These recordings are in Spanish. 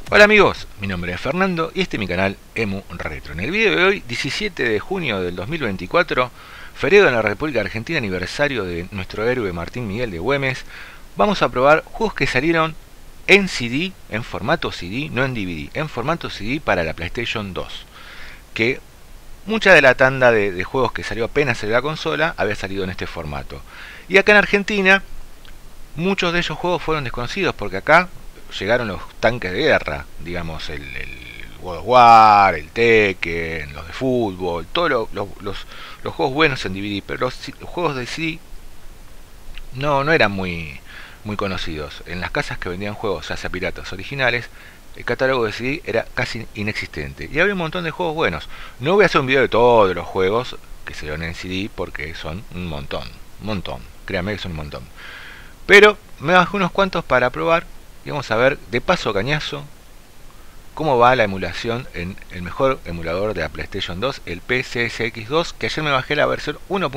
Hola amigos, mi nombre es Fernando y este es mi canal Emu Retro. En el video de hoy, 17 de junio del 2024, feriado en la República Argentina, aniversario de nuestro héroe Martín Miguel de Güemes, vamos a probar juegos que salieron en CD, en formato CD, no en DVD, en formato CD para la PlayStation 2. Que mucha de la tanda de juegos que salió apenas en la consola había salido en este formato. Y acá en Argentina, muchos de esos juegos fueron desconocidos porque acá llegaron los tanques de guerra, digamos, el God of War, el Tekken, los de fútbol, todos los juegos buenos en DVD, pero los juegos de CD no eran muy conocidos. En las casas que vendían juegos, ya sea piratas originales, el catálogo de CD era casi inexistente. Y había un montón de juegos buenos. No voy a hacer un video de todos los juegos que se ven en CD porque son un montón. Créanme que son un montón. Pero me bajé unos cuantos para probar y vamos a ver de paso cañazo cómo va la emulación en el mejor emulador de la PlayStation 2, el PCSX2, que ayer me bajé la versión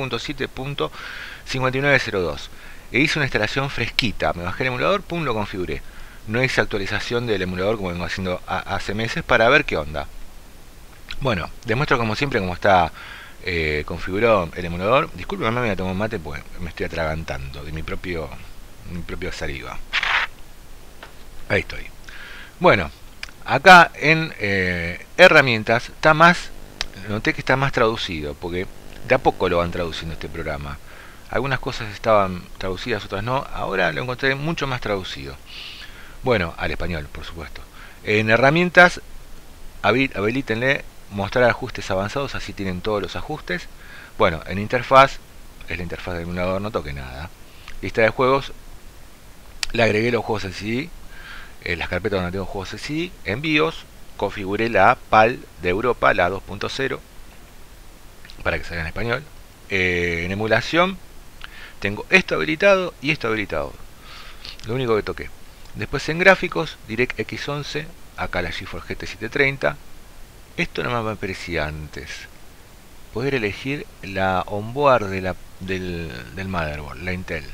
1.7.5902 e hice una instalación fresquita. Me bajé el emulador, pum, lo configuré. No hice actualización del emulador como vengo haciendo hace meses para ver qué onda. Bueno, demuestro como siempre cómo está configurado el emulador. Disculpen, me voy a tomar un mate porque me estoy atragantando de mi propio saliva. Ahí estoy. Bueno, acá en herramientas está más, noté que está más traducido, porque de a poco lo van traduciendo este programa. Algunas cosas estaban traducidas, otras no. Ahora lo encontré mucho más traducido. Bueno, al español, por supuesto. En herramientas, habilítenle mostrar ajustes avanzados, así tienen todos los ajustes. Bueno, en interfaz, es la interfaz del emulador, no toque nada. Lista de juegos, le agregué los juegos en CD, las carpetas donde tengo juegos en CD. Envíos, configuré la PAL de Europa, la 2.0, para que salga en español. En emulación, tengo esto habilitado y esto habilitado. Lo único que toqué. Después en gráficos, DirectX 11, acá la GeForce GT 730. Esto no me aparecía antes. Poder elegir la onboard del motherboard, la Intel.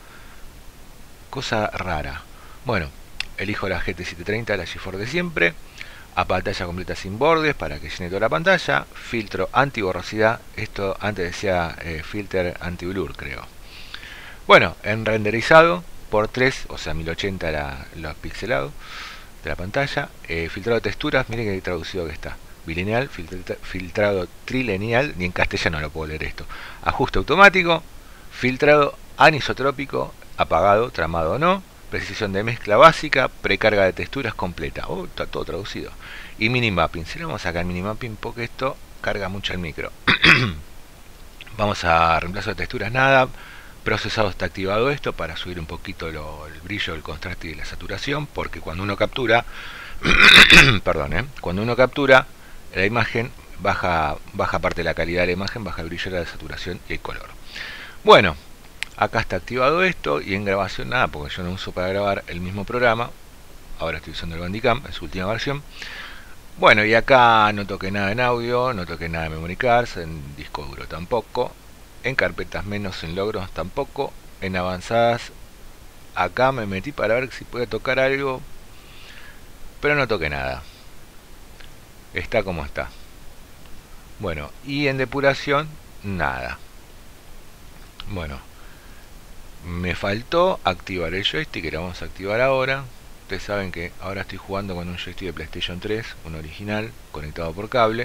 Cosa rara. Bueno, elijo la GT 730, la GeForce de siempre. A pantalla completa sin bordes para que llene toda la pantalla. Filtro anti-borrosidad. Esto antes decía filter anti-blur, creo. Bueno, en renderizado por 3, o sea 1080 los pixelados de la pantalla. Filtrado de texturas, miren que traducido que está. Bilineal, filtrado trilineal, ni en castellano lo puedo leer esto. Ajuste automático, filtrado anisotrópico, apagado, tramado o no. Precisión de mezcla básica, precarga de texturas completa. Oh, está todo traducido. Y minimapping. Si le vamos a sacar minimapping porque esto carga mucho el micro. Vamos a reemplazo de texturas, nada. Procesado está activado esto para subir un poquito el brillo, el contraste y la saturación, porque cuando uno captura perdón, cuando uno captura la imagen baja parte de la calidad de la imagen, baja el brillo, la saturación y el color. Bueno, acá está activado esto y en grabación nada, porque yo no uso para grabar el mismo programa. Ahora estoy usando el Bandicam en su última versión. Bueno, y acá no toqué nada en audio, no toqué nada en memory cards, en disco duro tampoco. En carpetas menos, en logros tampoco. En avanzadas, acá me metí para ver si puede tocar algo, pero no toqué nada. Está como está. Bueno, y en depuración, nada. Bueno, me faltó activar el joystick, que lo vamos a activar ahora. Ustedes saben que ahora estoy jugando con un joystick de PlayStation 3, un original, conectado por cable.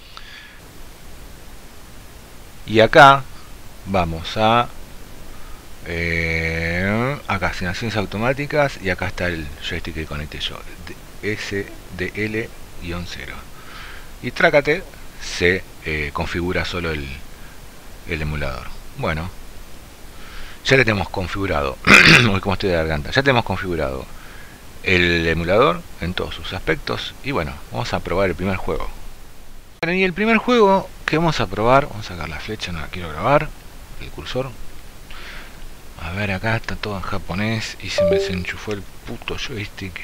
Y acá vamos a acá asignaciones automáticas, y acá está el joystick que conecté yo, SDL-0, y trácate, se configura solo el emulador. Bueno, ya le tenemos configurado uy, como estoy de garganta, ya tenemos configurado el emulador en todos sus aspectos. Y bueno, vamos a probar el primer juego. Bueno, y el primer juego que vamos a probar, vamos a sacar la flecha, no la quiero grabar, el cursor. A ver, acá está todo en japonés y se me desenchufó el puto joystick.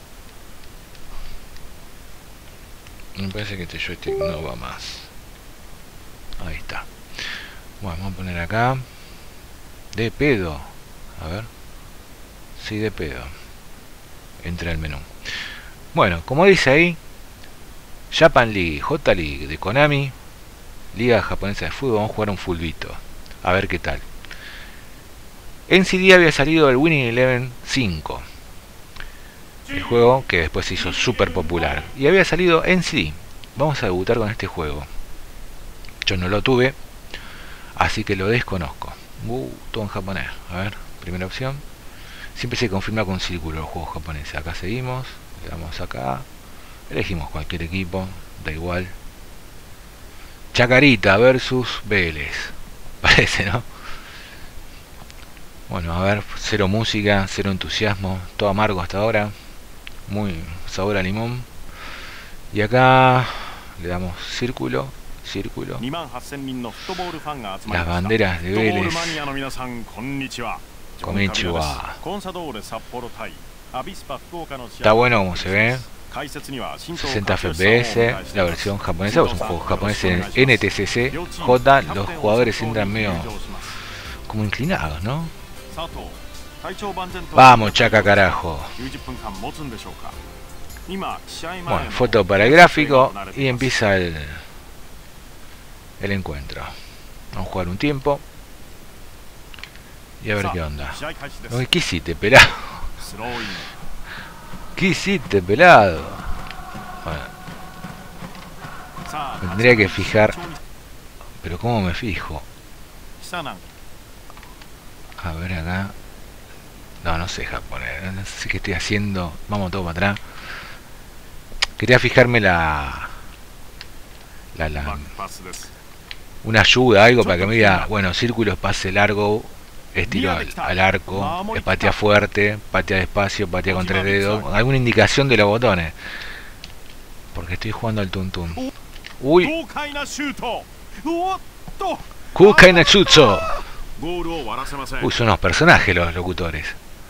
Me parece que este joystick no va más. Ahí está. Bueno, vamos a poner acá de pedo. A ver. Sí, de pedo. Entra al menú. Bueno, como dice ahí, Japan League, J League de Konami, Liga Japonesa de Fútbol. Vamos a jugar un fulbito, a ver qué tal. En CD había salido el Winning Eleven 5, el juego que después se hizo súper popular, y había salido en CD. Vamos a debutar con este juego. Yo no lo tuve, así que lo desconozco. Todo en japonés. A ver, primera opción. Siempre se confirma con círculo los juegos japoneses. Acá seguimos, le damos acá, elegimos cualquier equipo, da igual. Chacarita versus Vélez, parece, ¿no? Bueno, a ver, cero música, cero entusiasmo, todo amargo hasta ahora, muy sabor a limón. Y acá le damos círculo, círculo. Las banderas de Vélez. Konnichiwa. Está bueno como se ve. 60 FPS, la versión japonesa, es un juego japonés en NTCC J. Los jugadores entran medio como inclinados, ¿no? Vamos, Chaca, carajo. Bueno, foto para el gráfico y empieza el encuentro. Vamos a jugar un tiempo y a ver qué onda. ¿Qué hiciste, pelado? ¿Qué hiciste, pelado? Bueno, me tendría que fijar. Pero ¿cómo me fijo? A ver acá. No sé japonés. No sé qué estoy haciendo. Vamos todo para atrás. Quería fijarme una ayuda, algo para que me diga, bueno, círculo, pase largo, estilo al arco, patea fuerte, patea despacio, patea con 3 dedos, alguna indicación de los botones. Porque estoy jugando al tuntún. Uy. Kukai Nachutsu. Uy, son unos personajes los locutores.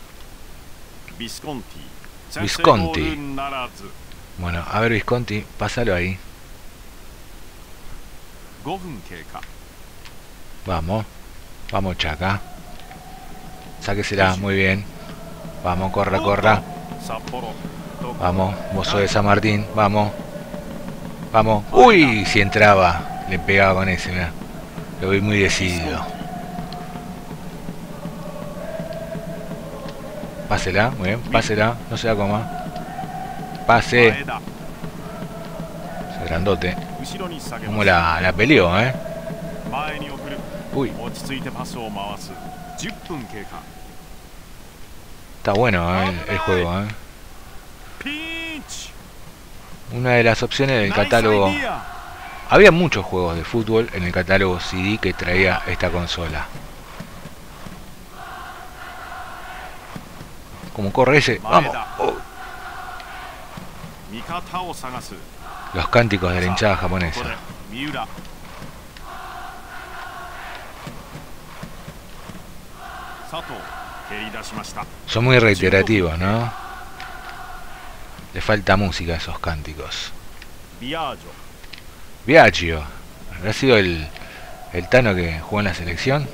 Visconti. Bueno, a ver, Visconti, pásalo ahí. Vamos. Vamos, Chaca. Sáquesela, muy bien. Vamos, corra, corra. Vamos, mozo de San Martín. Vamos. Vamos. Uy, si entraba. Le pegaba con ese, mira. Lo vi muy decidido. Pásela, muy bien. Pásela. No se da coma. Pase. Ese grandote. Como la peleó, Uy. Está bueno, el juego, Una de las opciones del catálogo. Había muchos juegos de fútbol en el catálogo CD que traía esta consola. Como corre ese. Vamos. Oh. Los cánticos de la hinchada japonesa. Son muy reiterativos, ¿no? Le falta música a esos cánticos. Biagio. ¿Habrá sido el Tano que jugó en la selección?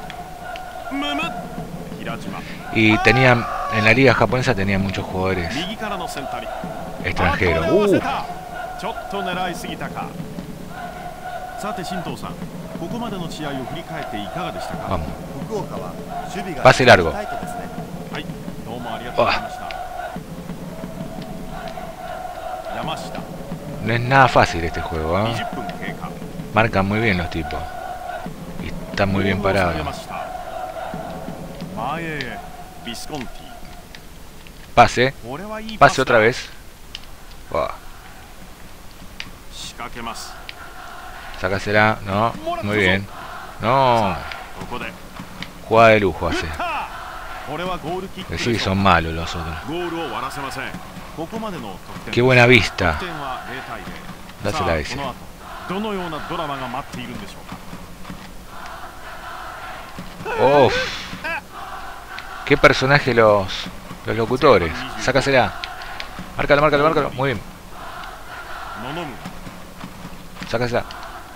Y tenían, en la liga japonesa tenían muchos jugadores extranjeros. Vamos. Pase largo. No es nada fácil este juego, Marcan muy bien los tipos. Y están muy bien parados. Pase. Pase otra vez. Sácasela. No. Muy bien. No. Jugada de lujo hace. Que sí, son malos los otros. Qué buena vista. Dásela a ese. Uff. Qué personaje los locutores. Sácasela. Márcalo, márcalo, márcalo. Muy bien. Sácasela.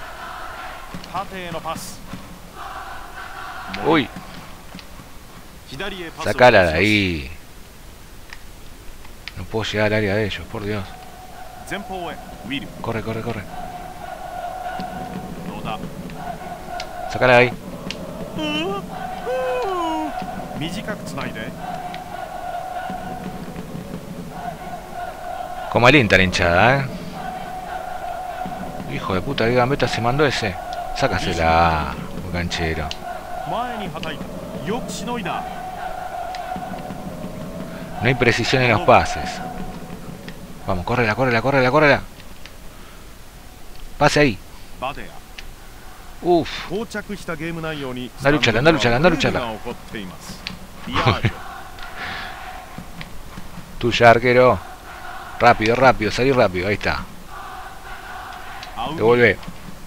Uy. Sácala de ahí. No puedo llegar al área de ellos, por Dios. Corre, corre, corre. Sácala de ahí. Como alienta la hinchada, Hijo de puta, qué gambeta se mandó ese. Sácasela, un canchero. No hay precisión en los pases. Vamos, córrela, córrela, córrela, córrela. Pase ahí. Uff. Anda, luchala, anda, luchala, anda, luchala. Tuya, arquero. Rápido, rápido, salí rápido, ahí está. Devuelve.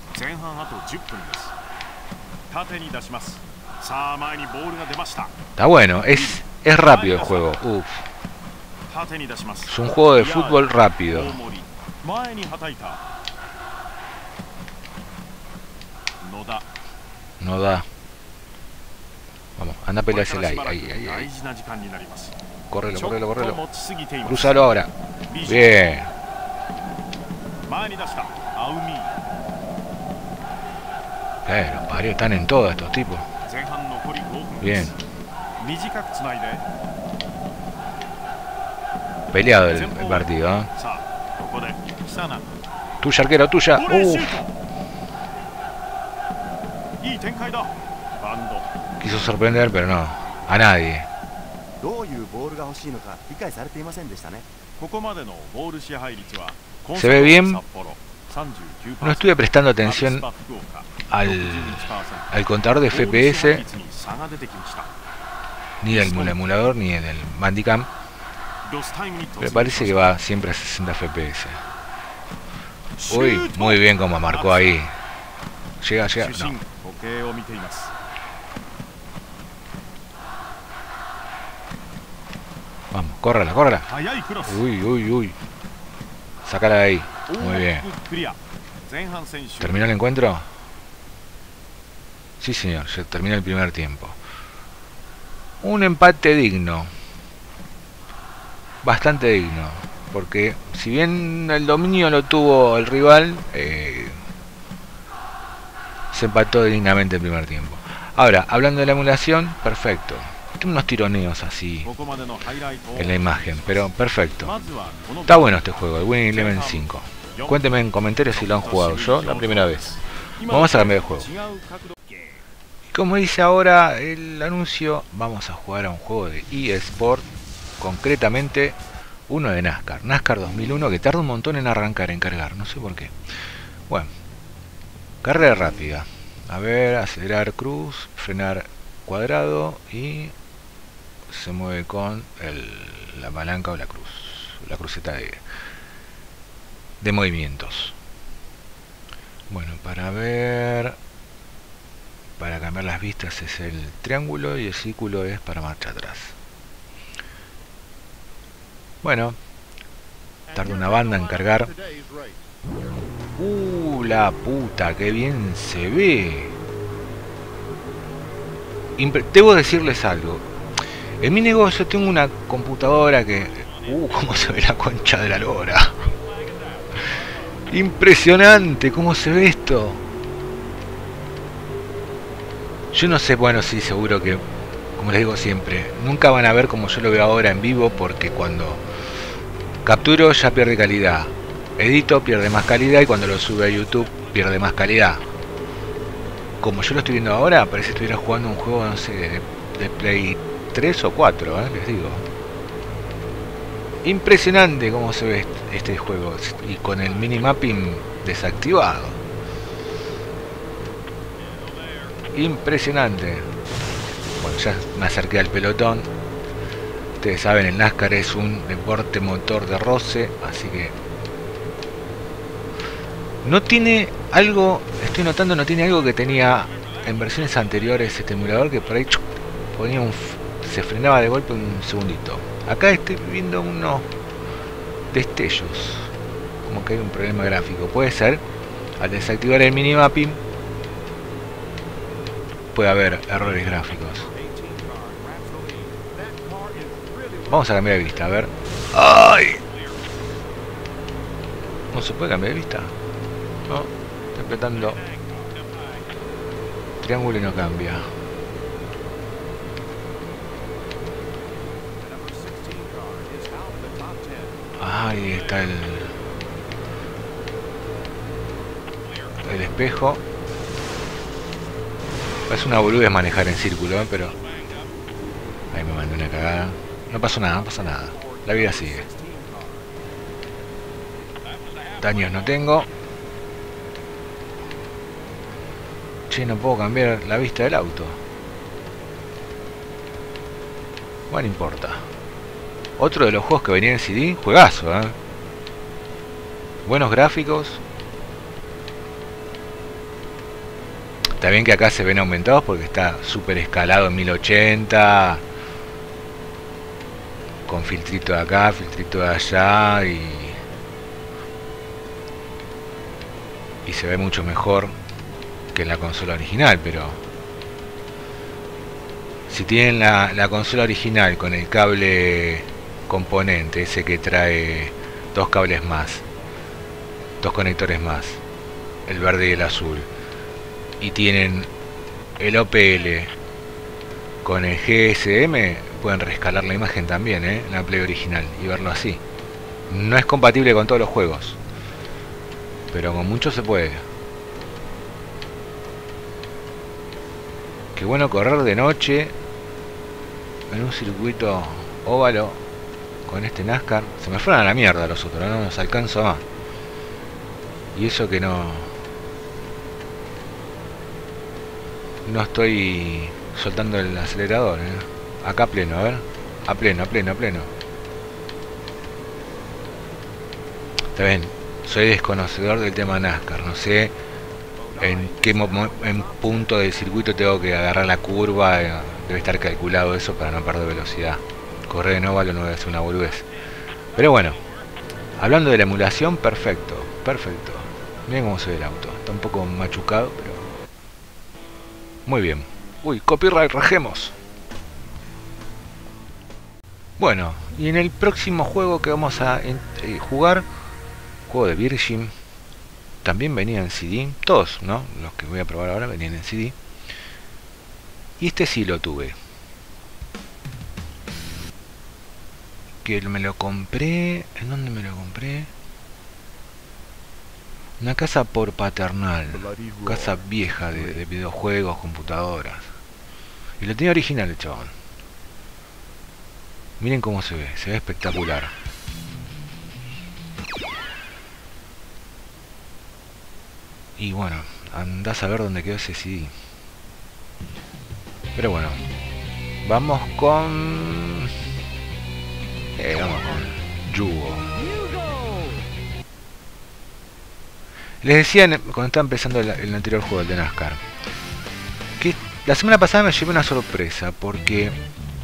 Está bueno, es rápido el juego. Uf. Es un juego de fútbol rápido. No da. Vamos, anda a peleársela ahí, ahí, ahí. Córrelo, córrelo, córrelo. Cruzalo ahora. Bien. Los parios están en todo estos tipos. Bien. Peleado el partido, ¿eh? Tuya, arquero, tuya. Quiso sorprender, pero no. A nadie. Se ve bien. No estuve prestando atención al contador de FPS, ni del emulador, ni del Bandicam. Me parece que va siempre a 60 FPS. Uy, muy bien como marcó ahí. Llega, llega. No. Vamos, córrala, córrala. Uy, uy, uy. Sácala de ahí. Muy bien. ¿Terminó el encuentro? Sí, señor. Se terminó el primer tiempo. Un empate digno. Bastante digno. Porque si bien el dominio lo tuvo el rival, se empató dignamente el primer tiempo. Ahora, hablando de la emulación, perfecto. Tiene unos tironeos así en la imagen, pero perfecto. Está bueno este juego, el Winning Eleven 5. Cuéntenme en comentarios si lo han jugado. Yo la primera vez. Vamos a cambiar de juego. Como dice ahora el anuncio, vamos a jugar a un juego de eSport, concretamente uno de NASCAR. NASCAR 2001, que tarda un montón en arrancar, en cargar, no sé por qué. Bueno, carrera rápida. A ver, acelerar cruz, frenar cuadrado y se mueve con la palanca o la cruz, la cruceta de movimientos. Bueno, para cambiar las vistas es el triángulo y el círculo es para marcha atrás. Bueno, tarda una banda en cargar. La puta, que bien se ve. Debo decirles algo. En mi negocio tengo una computadora que... cómo se ve la concha de la lora. Impresionante cómo se ve esto. Yo no sé, bueno, sí, seguro que, como les digo siempre, nunca van a ver como yo lo veo ahora en vivo, porque cuando capturo ya pierde calidad, edito pierde más calidad y cuando lo sube a YouTube pierde más calidad. Como yo lo estoy viendo ahora, parece que estuviera jugando un juego, no sé, de Play 3 o 4, les digo. Impresionante cómo se ve este juego, y con el minimapping desactivado. Impresionante. Bueno, ya me acerqué al pelotón. Ustedes saben, el NASCAR es un deporte motor de roce, así que no tiene algo, estoy notando, no tiene algo que tenía en versiones anteriores este emulador, que por ahí ponía se frenaba de golpe un segundito. Acá estoy viendo unos destellos, como que hay un problema gráfico. Puede ser, al desactivar el minimapping puede haber errores gráficos. Vamos a cambiar de vista, a ver. ¡Ay! No se puede cambiar de vista. No, estoy apretando triángulo y no cambia. Ahí está el espejo. Es una boludez manejar en círculo, pero ahí me mandé una cagada. No pasó nada, no pasa nada. La vida sigue. Daños no tengo. Che, no puedo cambiar la vista del auto. Bueno, no importa. Otro de los juegos que venía en CD, juegazo, buenos gráficos. Está bien que acá se ven aumentados porque está súper escalado en 1080. Con filtrito de acá, filtrito de allá y se ve mucho mejor que en la consola original, pero si tienen la consola original con el cable componente, ese que trae dos cables más, dos conectores más, el verde y el azul, y tienen el OPL con el GSM, pueden rescalar la imagen también, en la Play original y verlo así. No es compatible con todos los juegos, pero con muchos se puede. Qué bueno correr de noche en un circuito óvalo con este NASCAR. Se me fueron a la mierda los otros, no nos alcanzo más. Y eso que no estoy soltando el acelerador, acá a pleno, a ver, a pleno. Está bien, soy desconocedor del tema NASCAR, no sé en qué punto del circuito tengo que agarrar la curva, debe estar calculado eso para no perder velocidad. Correr en óvalo no debe ser una boludez. Pero bueno, hablando de la emulación, perfecto. Miren cómo se ve el auto, está un poco machucado, pero muy bien. Uy, copyright, rajemos. Bueno, y en el próximo juego que vamos a jugar, juego de Virgin, también venía en CD, todos, ¿no? Los que voy a probar ahora venían en CD. Y este sí lo tuve. Que me lo compré, ¿en dónde me lo compré? Una casa por Paternal, casa vieja de videojuegos, computadoras. Y lo tenía original el chabón. Miren cómo se ve espectacular. Y bueno, andás a ver dónde quedó ese CD. Pero bueno, vamos con Yugo. Les decía cuando estaba empezando el anterior juego, el de NASCAR, que la semana pasada me llevé una sorpresa porque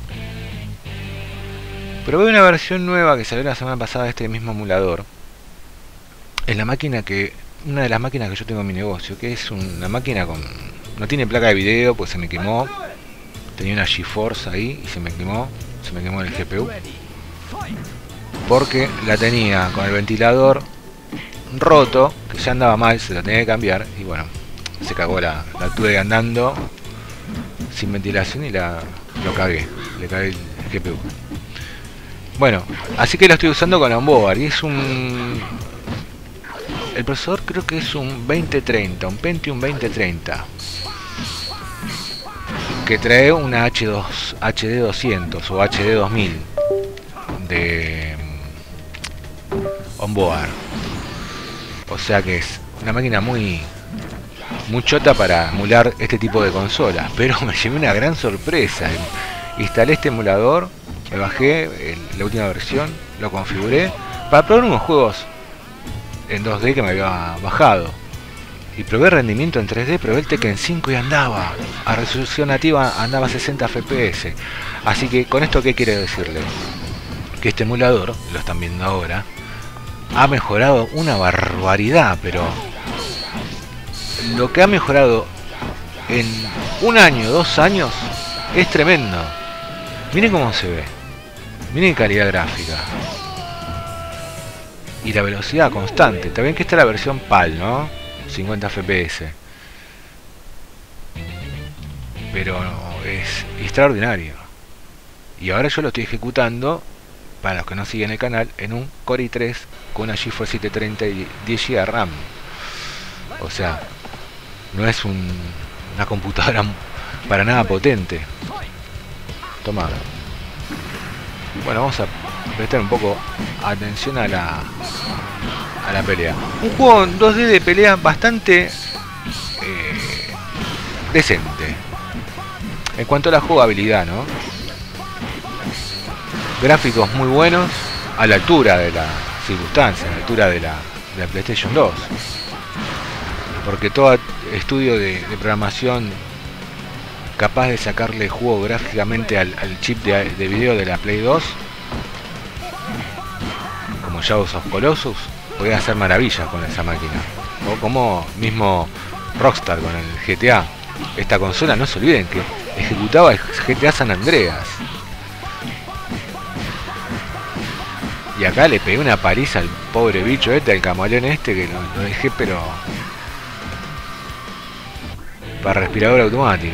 probé una versión nueva que salió la semana pasada de este mismo emulador. Es la máquina una de las máquinas que yo tengo en mi negocio, que es una máquina con... no tiene placa de video, pues se me quemó. Tenía una GeForce ahí y se me quemó el GPU. Porque la tenía con el ventilador roto, que ya andaba mal, se la tenía que cambiar. Y bueno, se cagó, la tuve andando sin ventilación y lo cagué. Le cagué el GPU. Bueno, así que lo estoy usando con onboard y es el procesador creo que es un 2030, un Pentium 2030, que trae una HD200 o HD2000 de onboard. O sea que es una máquina muy chota para emular este tipo de consolas. Pero me llevé una gran sorpresa. Instalé este emulador, me bajé la última versión, lo configuré para probar unos juegos en 2D que me había bajado. Y probé rendimiento en 3D, probé el Tekken 5 y andaba a resolución nativa, andaba a 60 FPS. Así que con esto, ¿qué quiere decirle? Que este emulador, lo están viendo ahora, ha mejorado una barbaridad, pero lo que ha mejorado en un año, 2 años, es tremendo. Miren cómo se ve, miren calidad gráfica, y la velocidad constante. También que está la versión PAL, ¿no? 50 FPS. Pero es extraordinario. Y ahora yo lo estoy ejecutando, para los que no siguen el canal, en un Core i3 con una GeForce 730 y 10 GB de RAM. O sea, no es una computadora para nada potente. Toma. Bueno, vamos a prestar un poco atención a la pelea. Un juego en 2D de pelea bastante decente en cuanto a la jugabilidad, ¿no? Gráficos muy buenos, a la altura de la circunstancia, a la altura de la PlayStation 2. Porque todo estudio de programación capaz de sacarle juego gráficamente al chip de video de la Play 2, como Shadows of Colossus, podía hacer maravillas con esa máquina. O como mismo Rockstar con el GTA. Esta consola, no se olviden que ejecutaba el GTA San Andreas. Y acá le pegué una paliza al pobre bicho este, al camaleón este, que lo dejé pero para respirador automático.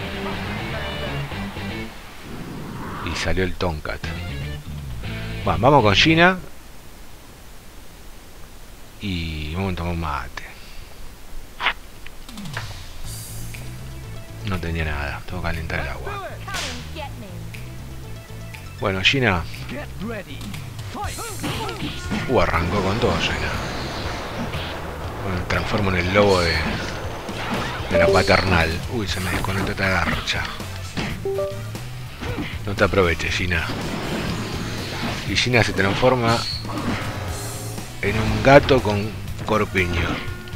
Y salió el Tomcat. Bueno, vamos con Gina. Y vamos a tomar un mate. No tenía nada, tengo que calentar el agua. Bueno, Gina. Arrancó con todo Gina. Bueno, transformo en el lobo de la paternal. Uy, se me desconectó esta garcha. No te aproveches, Gina. Y Gina se transforma en un gato con corpiño.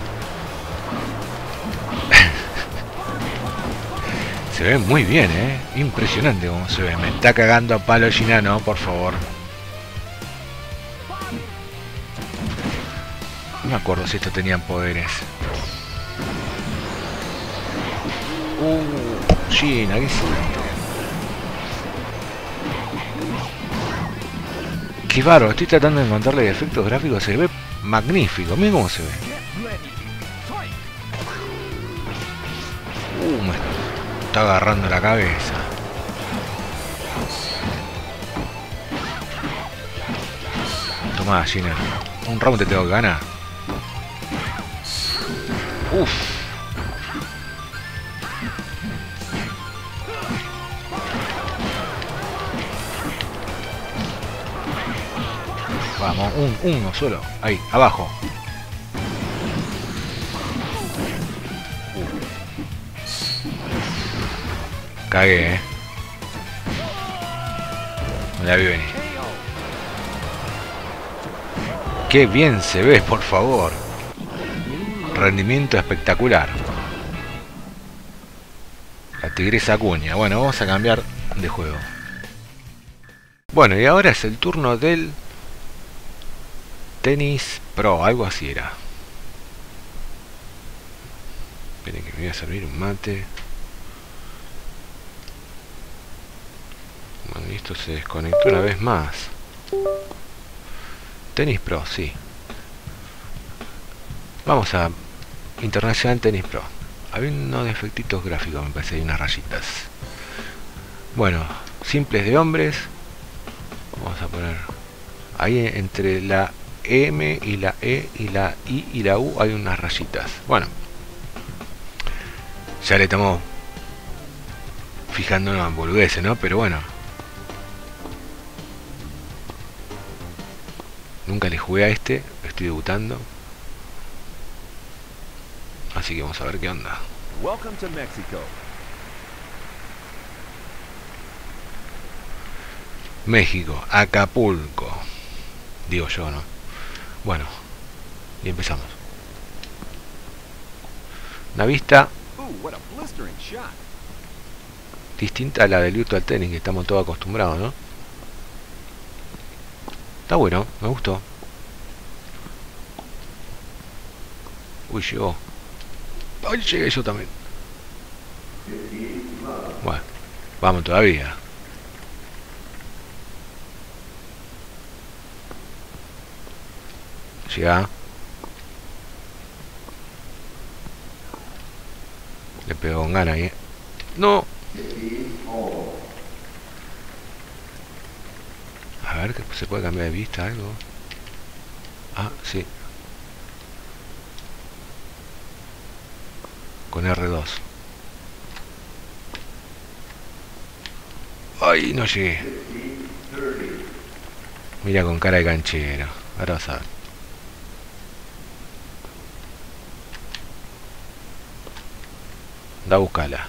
Se ve muy bien, impresionante como se ve. Me está cagando a palo Gina, no, por favor. No me acuerdo si estos tenían poderes. Gina, ¿qué hiciste? Qué bárbaro, estoy tratando de encontrarle efectos gráficos, se ve magnífico, miren cómo se ve. Me está agarrando la cabeza. Tomá, Gina, un round te tengo que ganar. Vamos, uno solo. Ahí, abajo. Cagué, Me la vi venir. Qué bien se ve, por favor. Rendimiento espectacular. La tigresa cuña. Bueno, vamos a cambiar de juego. Bueno, y ahora es el turno del Tennis Pro, algo así era. Esperen que me voy a servir un mate. Bueno, y esto se desconectó una vez más. Tennis Pro, sí. Vamos a Internacional Tennis Pro. Había unos efectitos gráficos, me parece, hay unas rayitas. Bueno, simples de hombres. Vamos a poner ahí entre la M y la E y la I y la U hay unas rayitas. Bueno, ya le estamos fijándonos en boludeces, ¿no? Pero bueno, nunca le jugué a este, estoy debutando. Así que vamos a ver qué onda. Welcome to Mexico. México, Acapulco. Digo yo, ¿no? Bueno, y empezamos. Una vista distinta a la del Virtual Tennis, que estamos todos acostumbrados, ¿no? Está bueno, me gustó. Uy, llegó. Ay, llegué yo también. Bueno, vamos todavía. Llega. Le pegó con gana ahí. No. A ver, que se puede cambiar de vista algo. Ah, sí. Con R2. Ay, no llegué. Mira con cara de canchero. Ahora vas a ver. Da a buscarla.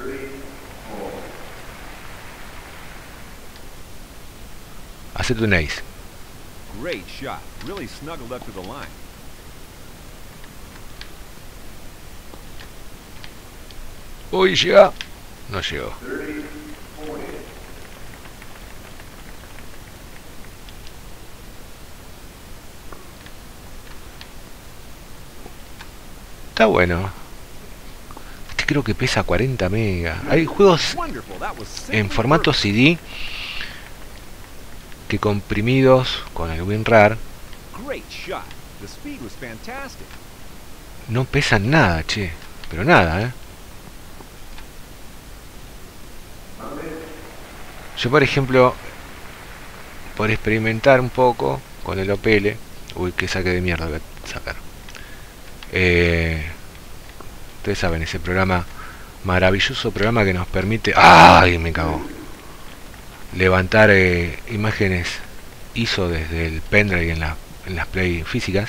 Hacete un ace. Great shot. Really snuggled up to the line. Uy, llega. No llegó. Está bueno. Este creo que pesa 40 megas. Hay juegos Wonderful. That was en simply formato perfect. CD que comprimidos con el WinRAR Great shot. The speed was fantastic. no pesan nada, che. Pero nada, ¿eh? Yo, por ejemplo, por experimentar un poco con el OPL... Uy, qué saque de mierda voy a sacar. Ustedes saben, ese programa, maravilloso programa que nos permite... ¡Ay, me cagó! Levantar imágenes ISO desde el pendrive en las play físicas.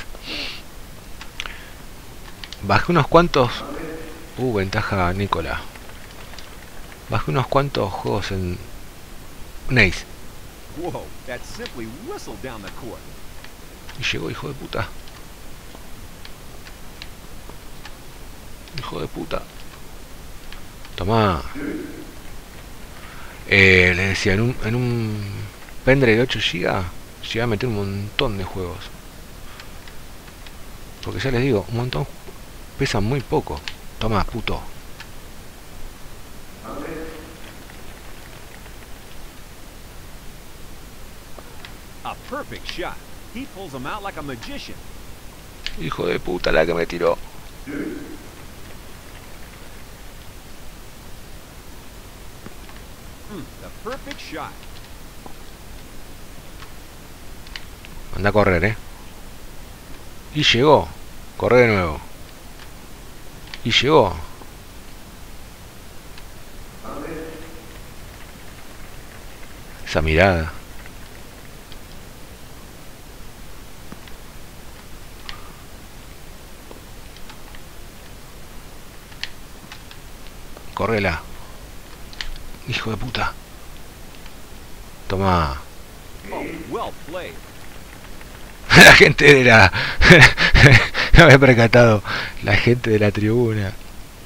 Bajé unos cuantos... ventaja Nicola. Bajé unos cuantos juegos en... Ace. Whoa, that simply whistled down the court. Y llegó, hijo de puta. Hijo de puta. Tomá. Les decía, en un pendrive de 8 GB llegué a meter un montón de juegos. Porque ya les digo, un montón pesan muy poco. Tomá, puto. A perfect shot. He pulls them out like a magician. Hijo de puta la que me tiró. The perfect shot. Anda a correr, Y llegó. Corre de nuevo. Y llegó. Esa mirada. Correla. Hijo de puta. Toma. Oh, well played. La gente de la... no me he percatado. La gente de la tribuna.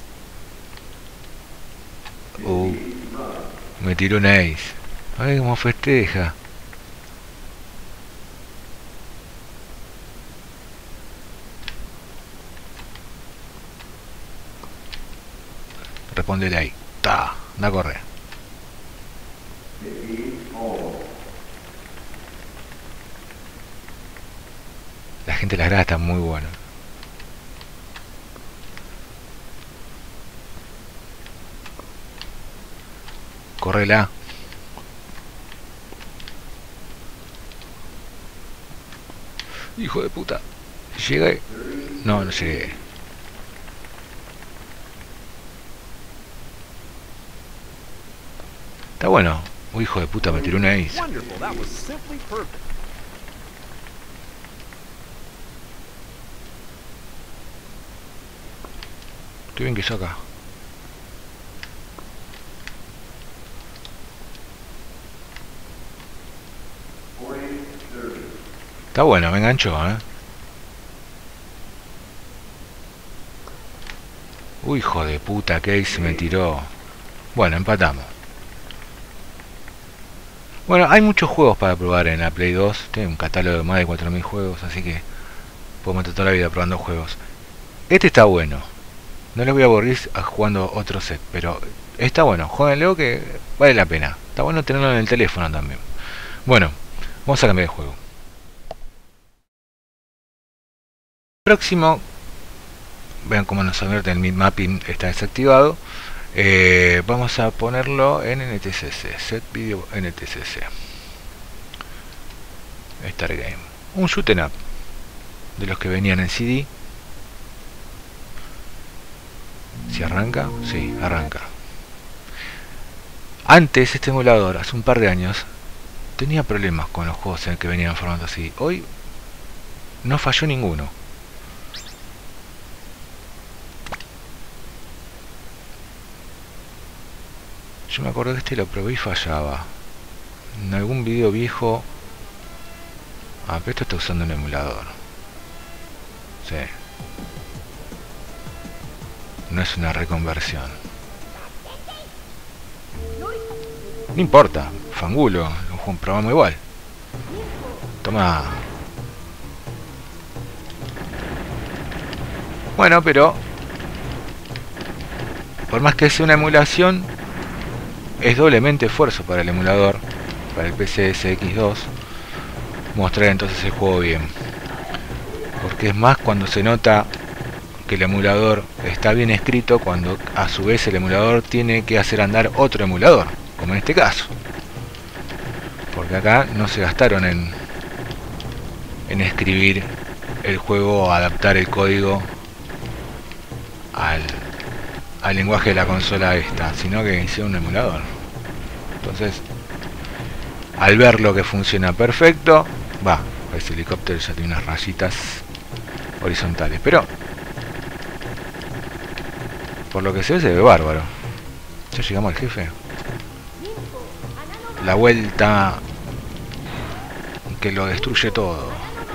Me tiró un ace. Ay, cómo festeja. Respondele ahí. Ta, anda a correr. La gente de las gradas está muy buena. Correla. Hijo de puta. Llegué. No, no llegué. Está bueno. Uy, hijo de puta, me tiró una ace. Wonderful. That was simply perfect. Qué bien que saca. Está bueno, me enganchó, Uy, hijo de puta, que ace me tiró. Bueno, empatamos. Bueno, hay muchos juegos para probar en la Play 2. Tengo un catálogo de más de 4000 juegos, así que podemos estar toda la vida probando juegos. Este está bueno. No les voy a aburrir jugando otro set, pero está bueno. Jueguenlo que vale la pena. Está bueno tenerlo en el teléfono también. Bueno, vamos a cambiar de juego. próximo, vean cómo nos advierte el mapping está desactivado. Vamos a ponerlo en NTSC, Set Video NTSC. Star Game, un shoot 'em up de los que venían en CD. Si arranca, sí, arranca. Antes este emulador, hace un par de años, tenía problemas con los juegos en el que venían en formato así. Hoy no falló ninguno. Yo me acuerdo que este lo probé y fallaba. En algún video viejo. Ah, pero esto está usando un emulador. Sí. No es una reconversión. No importa, fangulo, lo probamos igual. Toma. Bueno, pero por más que sea una emulación, es doblemente esfuerzo para el emulador, para el PCSX2, mostrar entonces el juego bien. Porque es más cuando se nota que el emulador está bien escrito, cuando a su vez el emulador tiene que hacer andar otro emulador, como en este caso. Porque acá no se gastaron en escribir el juego o adaptar el código al lenguaje de la consola esta, sino que hicieron un emulador. Entonces, al ver lo que funciona perfecto, ese helicóptero ya tiene unas rayitas horizontales, pero por lo que se ve bárbaro. Ya llegamos al jefe. La vuelta que lo destruye todo.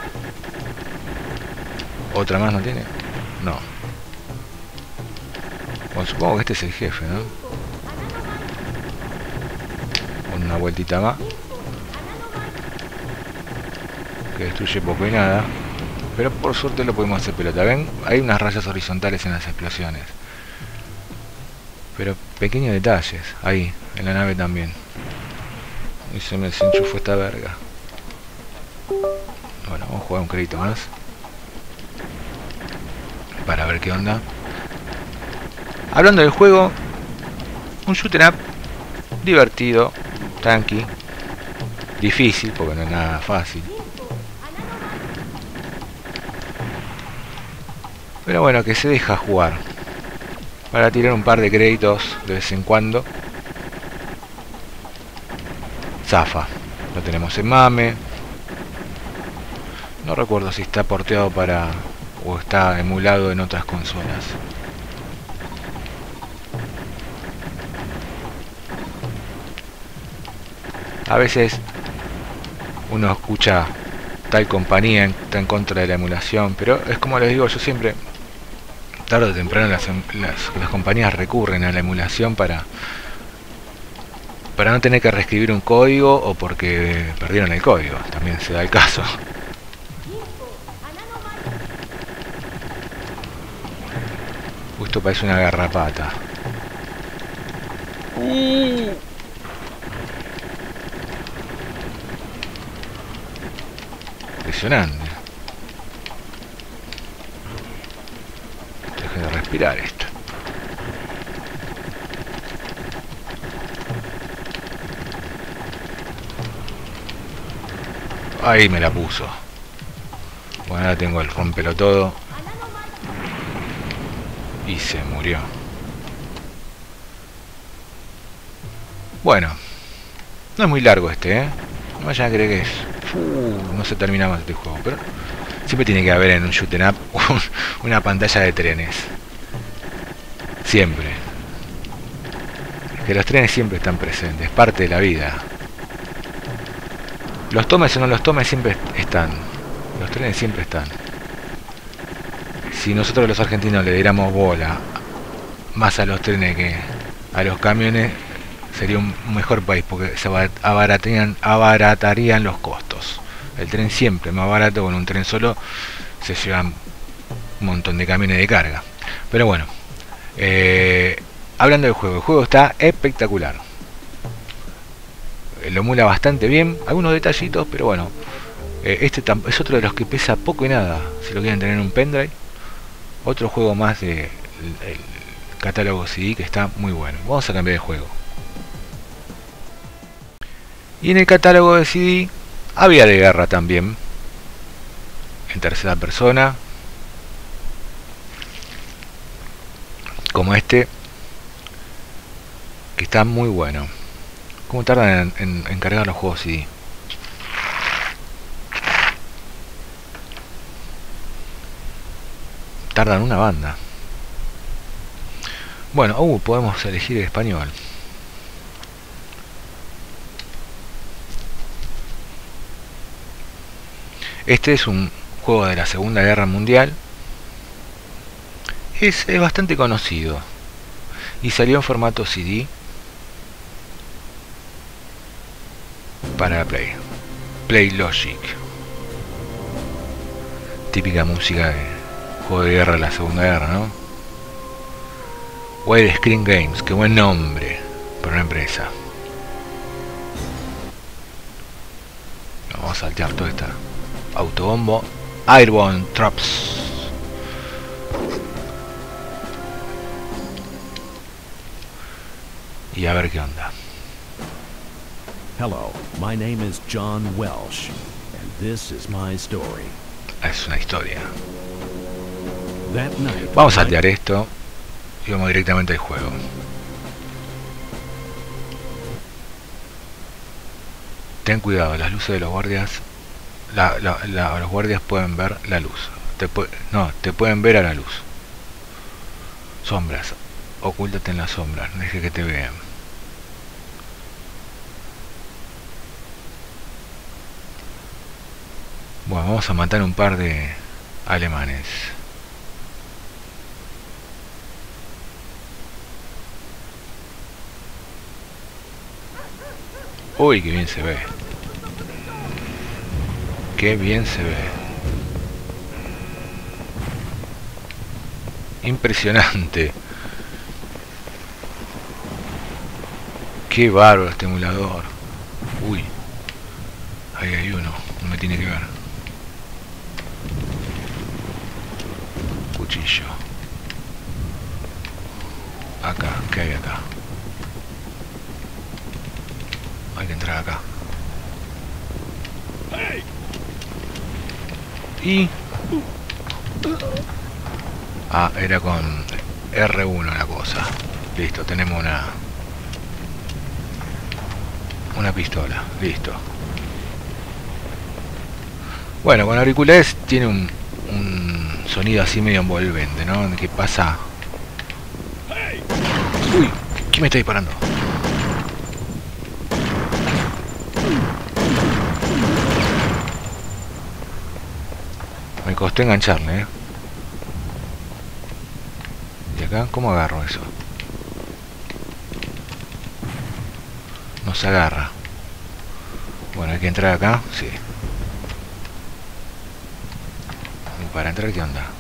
¿Otra más no tiene? No. Bueno, supongo que este es el jefe, ¿no? Una vueltita más. Que destruye poco y nada. Pero por suerte lo podemos hacer pelota. ¿Ven? Hay unas rayas horizontales en las explosiones. Pero pequeños detalles. Ahí, en la nave también. Y se me desenchufó esta verga. Bueno, vamos a jugar un crédito más. Para ver qué onda. Hablando del juego, un shoot 'em up divertido, tranqui, difícil porque no es nada fácil. Pero bueno, que se deja jugar. Para tirar un par de créditos de vez en cuando. Zafa. Lo tenemos en MAME. No recuerdo si está porteado para o está emulado en otras consolas. A veces uno escucha tal compañía está en contra de la emulación, pero es como les digo yo siempre, tarde o temprano las compañías recurren a la emulación para no tener que reescribir un código o porque perdieron el código, también se da el caso. Esto parece una garrapata. Impresionante. Deje de respirar esto. Ahí me la puso. Bueno, ahora tengo el rompelo todo. Y se murió. Bueno. No es muy largo este, ¿eh? No vayan a creer que es... no se termina más este juego, pero siempre tiene que haber en un shoot 'em up una pantalla de trenes. Siempre. Que los trenes siempre están presentes, parte de la vida. Los tomes o no los tomes siempre están. Los trenes siempre están. Si nosotros los argentinos le diéramos bola más a los trenes que a los camiones, sería un mejor país porque se abaratarían los costos. El tren siempre es más barato, con un tren solo se llevan un montón de camiones de carga. Pero bueno, hablando del juego, el juego está espectacular. Lo emula bastante bien, algunos detallitos, pero bueno, Este es otro de los que pesa poco y nada, si lo quieren tener en un pendrive. Otro juego más de el catálogo CD que está muy bueno. Vamos a cambiar de juego. Y en el catálogo de CD había de guerra también, en tercera persona, como este, que está muy bueno. ¿Cómo tardan en cargar los juegos CD? Tardan una banda. Bueno, podemos elegir el español. Este es un juego de la Segunda Guerra Mundial. Es bastante conocido. Y salió en formato CD para Play. Play Logic. Típica música de juego de guerra de la Segunda Guerra, ¿no? Widescreen Games, qué buen nombre para una empresa. Vamos a saltear toda esta autobombo. Airborne Traps. Y a ver qué onda. Hello, my name is John Welsh, and this is my story. Es una historia. That night, Vamos a saltear esto y vamos directamente al juego. Ten cuidado, las luces de los guardias. Los guardias pueden ver la luz. Te pueden ver a la luz. Sombras. Ocúltate en las sombras, no dejes que te vean. Bueno, vamos a matar un par de alemanes. Uy, qué bien se ve. Qué bien se ve. Impresionante. Qué bárbaro este emulador. Uy. Ahí hay uno. No me tiene que ver. Cuchillo. Acá. ¿Qué hay acá? Hay que entrar acá. Y... era con R1 la cosa. Listo, tenemos una pistola. Listo. Bueno, con auriculares tiene un sonido así medio envolvente, ¿no? Que pasa... Uy, ¿quién me está disparando? Me costó engancharle, ¿Y acá? ¿Cómo agarro eso? No se agarra. Bueno, hay que entrar acá, sí. ¿Y para entrar qué onda?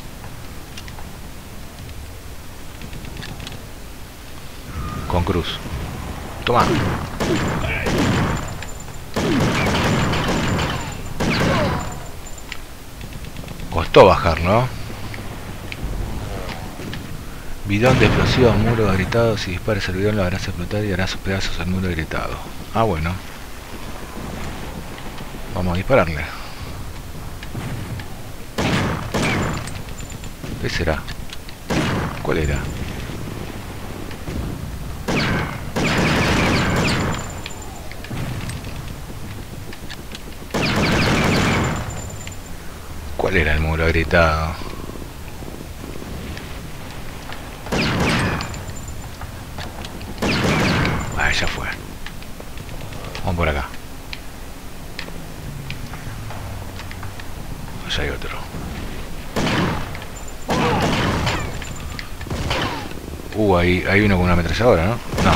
Con cruz. Toma. Costó bajar, ¿no? Bidón de explosivos, muro agrietado. Si disparas el bidón lo harás explotar y harás sus pedazos al muro agrietado. Ah, bueno. Vamos a dispararle. ¿Qué será? ¿Cuál era? ¿Cuál era el muro agrietado? Ah, ya fue. Vamos por acá. Allá hay otro. Hay uno con una ametralladora, ¿no? No.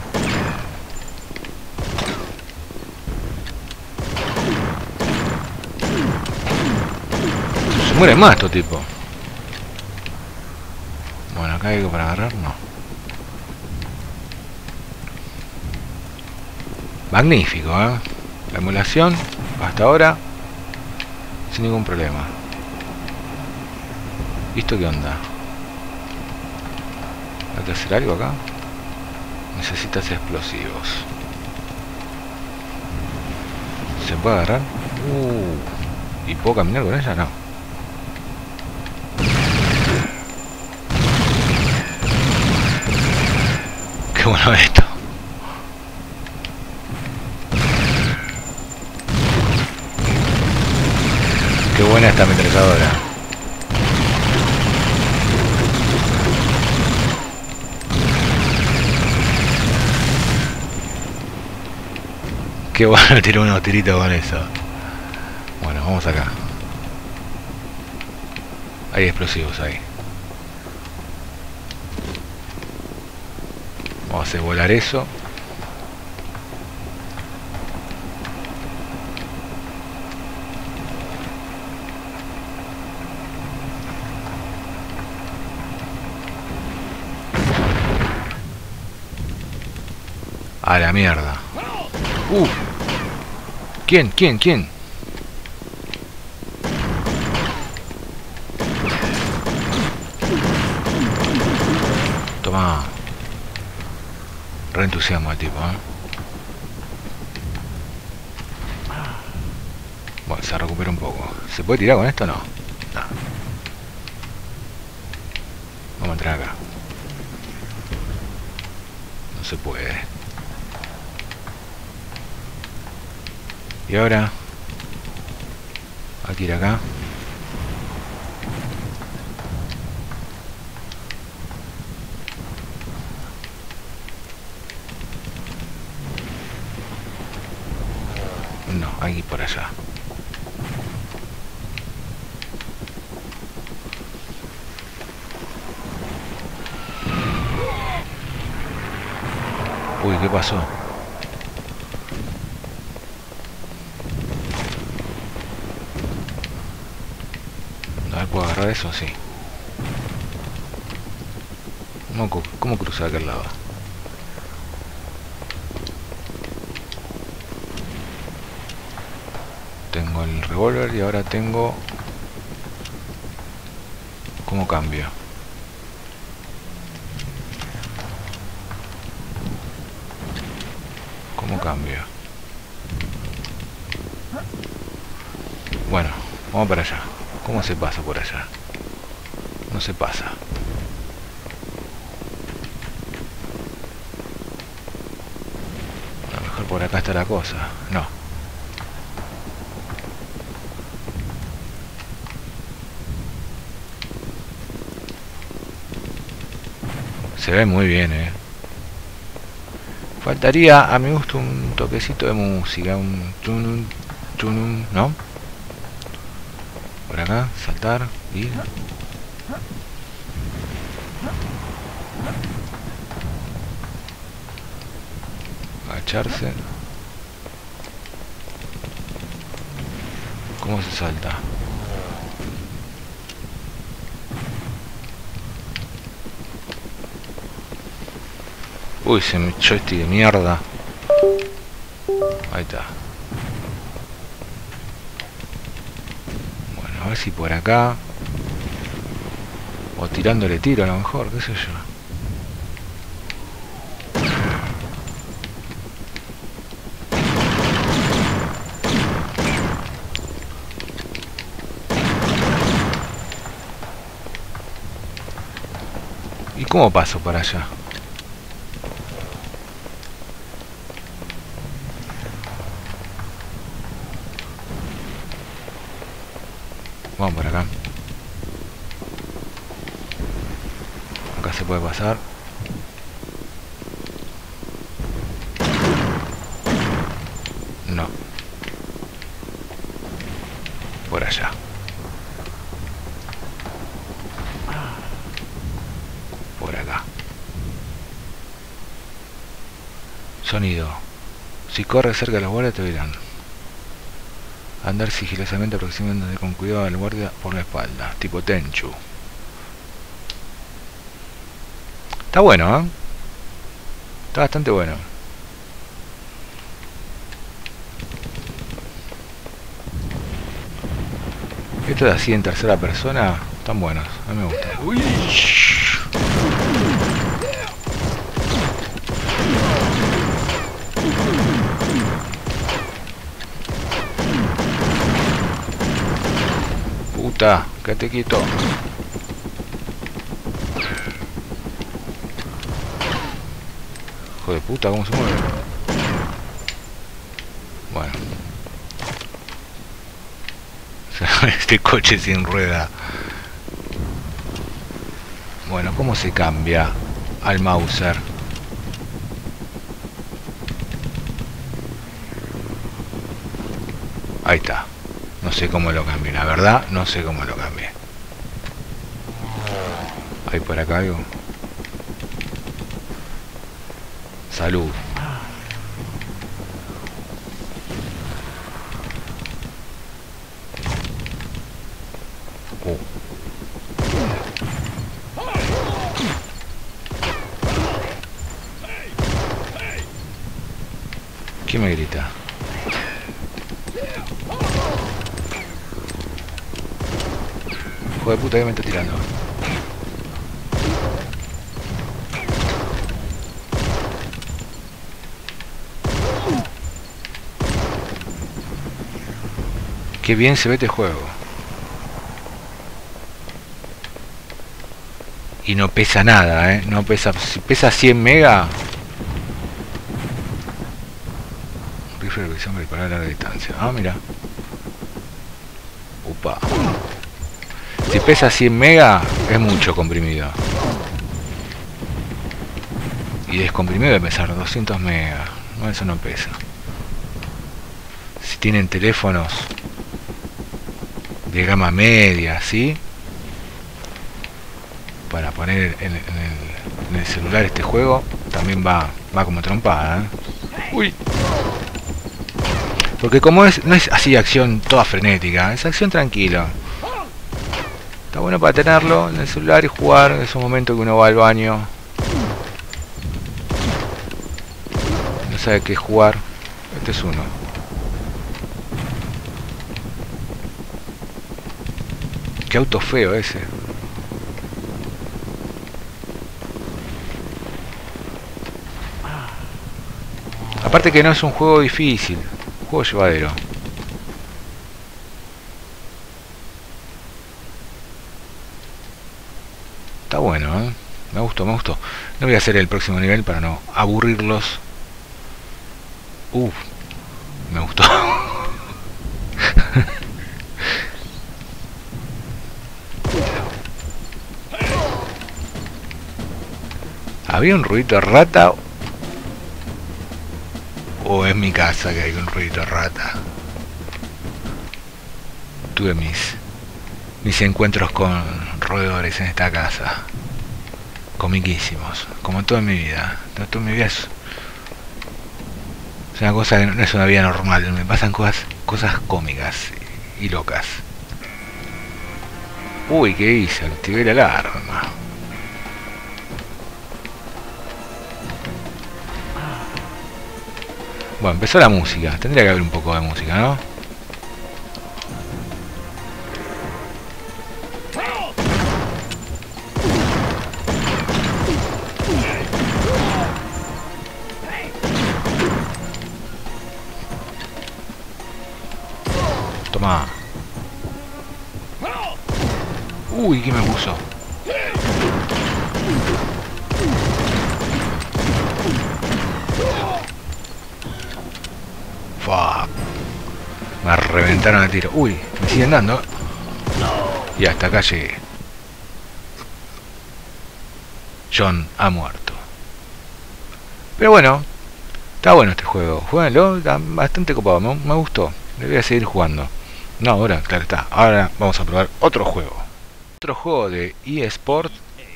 Se muere más estos tipos. Bueno, acá hay algo para agarrar, no. Magnífico, ¿eh? La emulación, hasta ahora, sin ningún problema. ¿Y esto qué onda? ¿Hay que hacer algo acá? Necesitas explosivos. ¿Se puede agarrar? ¿Y puedo caminar con ella? No. Qué bueno esto. Qué buena esta ametralladora. Qué bueno tirar unos tiritos con eso. Bueno, vamos acá. Hay explosivos ahí. Vamos a hacer volar eso. A la mierda. ¿Quién? Toma. Re entusiasmo el tipo, Bueno, se recupera un poco. ¿Se puede tirar con esto o no? No. Vamos a entrar acá. No se puede. Y ahora hay que ir acá. No, hay que ir por allá. Uy, ¿qué pasó? A ver, ¿puedo agarrar eso? Sí. ¿Cómo cruzar aquel lado? Tengo el revólver y ahora tengo... ¿Cómo cambio? ¿Cómo cambio? Bueno, vamos para allá. ¿Cómo se pasa por allá? No se pasa. A lo mejor por acá está la cosa. No. Se ve muy bien, Faltaría, a mi gusto, un toquecito de música. Un tunun, tunun, ¿no? Por acá, saltar, ir. Agacharse. ¿Cómo se salta? Uy, se me echó este de mierda. Ahí está. Bueno, a ver si por acá. O tirándole tiro a lo mejor, qué sé yo. ¿Y cómo paso para allá? Vamos por acá. Acá se puede pasar. No. Por allá. Por acá. Sonido. Si corres cerca de los guardias te verán. Andar sigilosamente aproximándose con cuidado al guardia por la espalda. Tipo Tenchu. Está bueno, ¿eh? Está bastante bueno. Estos de así en tercera persona están buenos, a mí me gustan. Uy. Puta, quédate quieto. Hijo de puta, ¿cómo se mueve? Bueno. Este coche sin rueda. Bueno, ¿cómo se cambia al Mauser? Ahí está. No sé cómo lo cambié, la verdad, no sé cómo lo cambié. Hay por acá algo. Salud. ¿Quién me grita? Hijo de puta, que me está tirando. Qué bien se ve este juego. Y no pesa nada, no pesa. Si pesa 100 mega. Rifle de visión para disparar a larga distancia. Ah, mira. Upa. Si pesa 100 mega, es mucho comprimido. Y descomprimido debe pesar 200 megas. No, eso no pesa. Si tienen teléfonos de gama media, ¿sí? Para poner en el celular este juego, también va como trompada, Uy. Porque como no es así acción toda frenética, es acción tranquila. Está bueno para tenerlo en el celular y jugar en esos momentos que uno va al baño. No sabe qué jugar. Este es uno. Qué auto feo ese. Aparte que no es un juego difícil, un juego llevadero. Está bueno, me gustó, me gustó. No voy a hacer el próximo nivel para no aburrirlos. Me gustó. ¿Había un ruido de rata? ¿O es mi casa que hay un ruido de rata? Tuve mis encuentros con roedores en esta casa. Comiquísimos. Como toda mi vida. Toda mi vida es una cosa que no es una vida normal. Me pasan cosas cómicas y locas. Uy, ¿qué hice? Activé la alarma. Bueno, empezó la música. Tendría que haber un poco de música, ¿no? Toma. Uy, ¿qué me puso? Fuck. Me reventaron a tiro. Uy, me siguen dando. Y hasta acá llegué. John ha muerto. Pero bueno, está bueno este juego. Jueguenlo, está bastante copado. Me gustó. Le voy a seguir jugando. No, ahora, claro está. Ahora vamos a probar otro juego. Otro juego de eSport.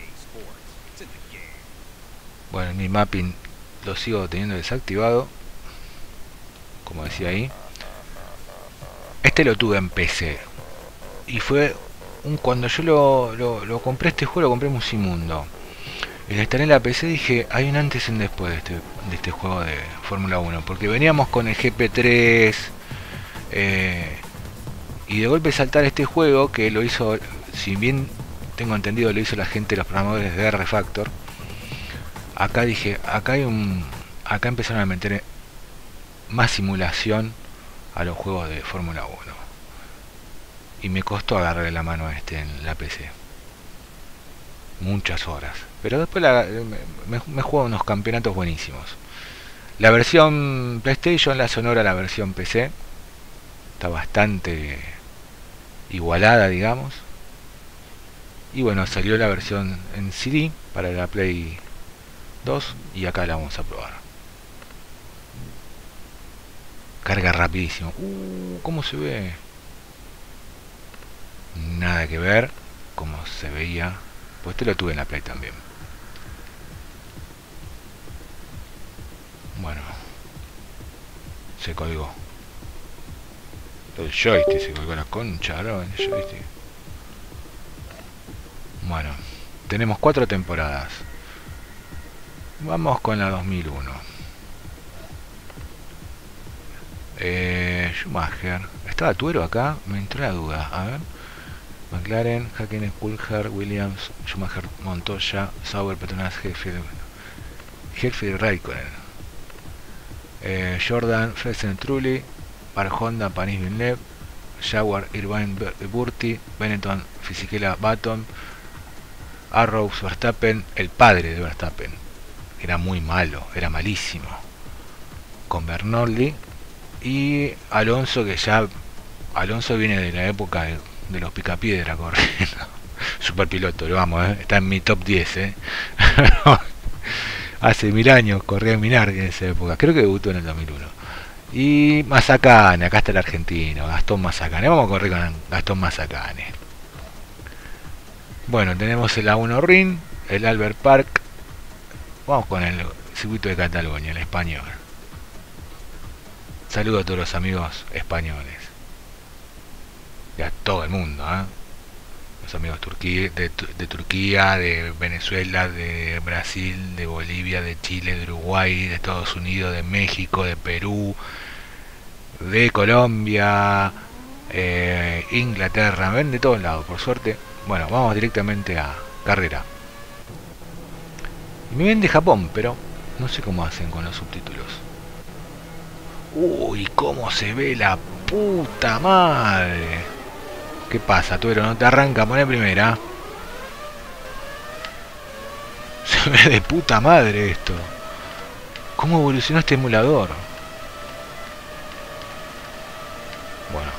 Bueno, mi mapping lo sigo teniendo desactivado, como decía ahí. Este lo tuve en PC. Y fue cuando yo lo compré, este juego lo compré en Musimundo. Y lo instalé en la PC y dije, hay un antes y un después de este juego de Fórmula 1. Porque veníamos con el GP3. Y de golpe saltar este juego que lo hizo, si bien tengo entendido, lo hizo la gente, los programadores de R-Factor. Acá dije, acá empezaron a meter más simulación a los juegos de Fórmula 1. Y me costó agarrarle la mano a este en la PC. Muchas horas. Pero después me juego unos campeonatos buenísimos. La versión PlayStation la sonora, la versión PC, está bastante igualada, digamos. Y bueno, salió la versión en CD para la Play 2 y acá la vamos a probar. Carga rapidísimo. ¿Cómo se ve? Nada que ver como se veía. Pues este lo tuve en la Play también. Bueno, se colgó. El joystick se colgó, la concha, ¿no? El joystick. Bueno, tenemos 4 temporadas. Vamos con la 2001. Schumacher. ¿Estaba Tuero acá? Me entró la duda. A ver. McLaren, Hakkinen, Coulthard, Williams, Schumacher, Montoya, Sauber, Petronas, Helfield, Raikkonen. Jordan, Fesen, Trulli, para Honda, Panis, Villeneuve, Jaguar, Irvine, Burti, Benetton, Fisichella, Baton, Arrows, Verstappen, el padre de Verstappen. Era muy malo, era malísimo. Con Bernoulli y Alonso, que ya Alonso viene de la época de los picapiedra corriendo. Super piloto, lo vamos, está en mi top 10, Hace 1000 años corría en Minardi en esa época. Creo que debutó en el 2001. Y Mazzacane, acá está el argentino, Gastón Mazzacane. Vamos a correr con Gastón Mazzacane. Bueno, tenemos el A1 Ring, el Albert Park. Vamos con el circuito de Cataluña, el español. Saludo a todos los amigos españoles. Y a todo el mundo, los amigos de Turquía, de Venezuela, de Brasil, de Bolivia, de Chile, de Uruguay, de Estados Unidos, de México, de Perú, de Colombia, Inglaterra, ven de todos lados, por suerte. Bueno, vamos directamente a carrera. Y me ven de Japón, pero no sé cómo hacen con los subtítulos. Uy, cómo se ve la puta madre. ¿Qué pasa, Tuero? ¿No te arranca? Poné primera. Se ve de puta madre esto. ¿Cómo evolucionó este emulador? Bueno.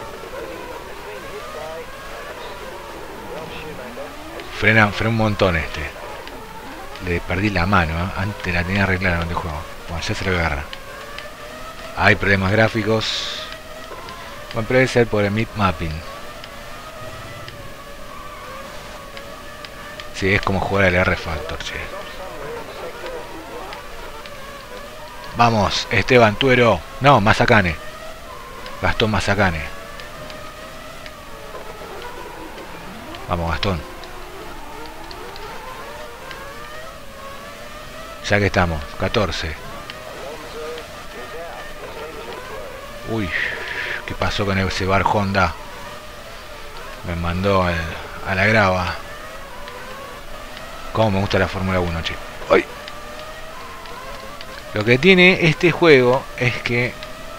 Frena un montón este. Le perdí la mano, antes la tenía arreglada donde juego. Bueno, ya se lo agarra. Hay problemas gráficos. Bueno, pero debe ser por el mip mapping. Sí, es como jugar al R-Factor, che. Vamos, Esteban Tuero. No, Mazzacane. Gastón Mazzacane. Vamos, Gastón. Ya que estamos, 14. Uy, ¿qué pasó con ese bar Honda? Me mandó a la grava. Cómo me gusta la Fórmula 1, che. ¡Ay! Lo que tiene este juego es que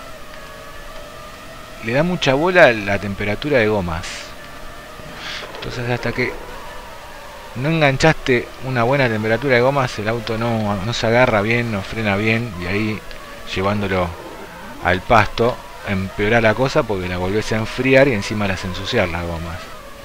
le da mucha bola a la temperatura de gomas. Entonces hasta que no enganchaste una buena temperatura de gomas, el auto no se agarra bien, no frena bien, y ahí llevándolo al pasto empeora la cosa porque la volvés a enfriar y encima las ensuciar las gomas.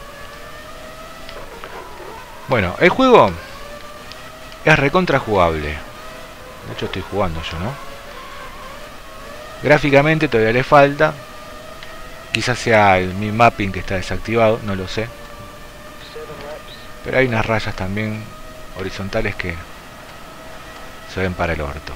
Bueno, el juego es recontra jugable. De hecho estoy jugando yo, ¿no? Gráficamente todavía le falta. Quizás sea el mi mapping que está desactivado, no lo sé. Pero hay unas rayas también horizontales que se ven para el orto.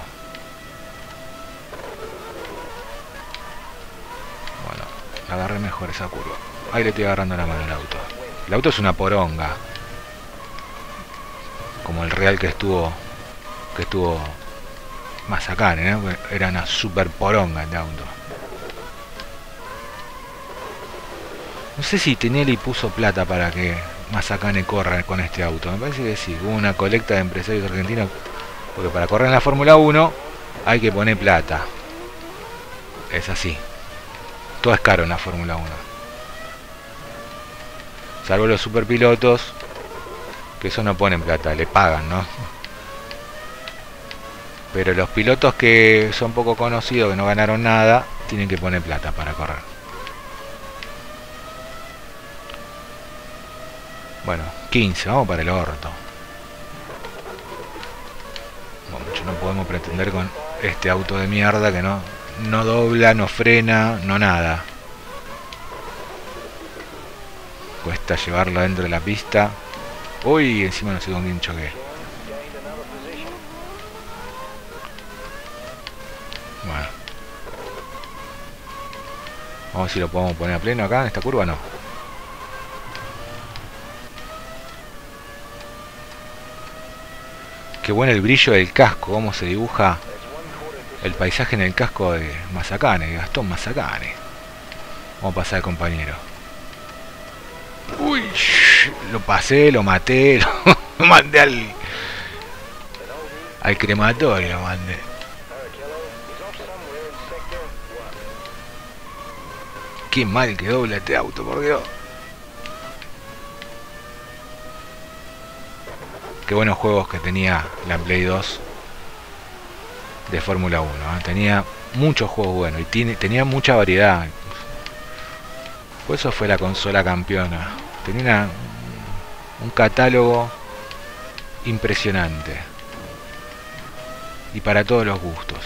Bueno, agarré mejor esa curva. Ahí le estoy agarrando la mano al auto. El auto es una poronga. Como el Real que estuvo Mazzacane, ¿no? Era una super poronga el auto. No sé si Tinelli puso plata para que Mazzacane corra con este auto. Me parece que sí. Hubo una colecta de empresarios argentinos. Porque para correr en la Fórmula 1 hay que poner plata. Es así. Todo es caro en la Fórmula 1. Salvo los superpilotos, que eso no ponen plata, le pagan, ¿no? Pero los pilotos que son poco conocidos, que no ganaron nada, tienen que poner plata para correr. Bueno, 15, vamos para el orto. Bueno, mucho no podemos pretender con este auto de mierda que no dobla, no frena, no nada. Cuesta llevarlo dentro de la pista. Uy, encima no sé con quién choqué. Bueno. Vamos a ver si lo podemos poner a pleno acá en esta curva. No. Qué bueno el brillo del casco. Cómo se dibuja el paisaje en el casco de Mazzacane, de Gastón Mazzacane. Vamos a pasar al compañero. Uy, lo pasé, lo maté, lo mandé al crematorio, lo mandé. Qué mal que dobla este auto, por Dios. Qué buenos juegos que tenía la Play 2 de Fórmula 1, ¿eh? Tenía muchos juegos buenos y tenía mucha variedad. Por eso fue la consola campeona. Tenía un catálogo impresionante. Y para todos los gustos.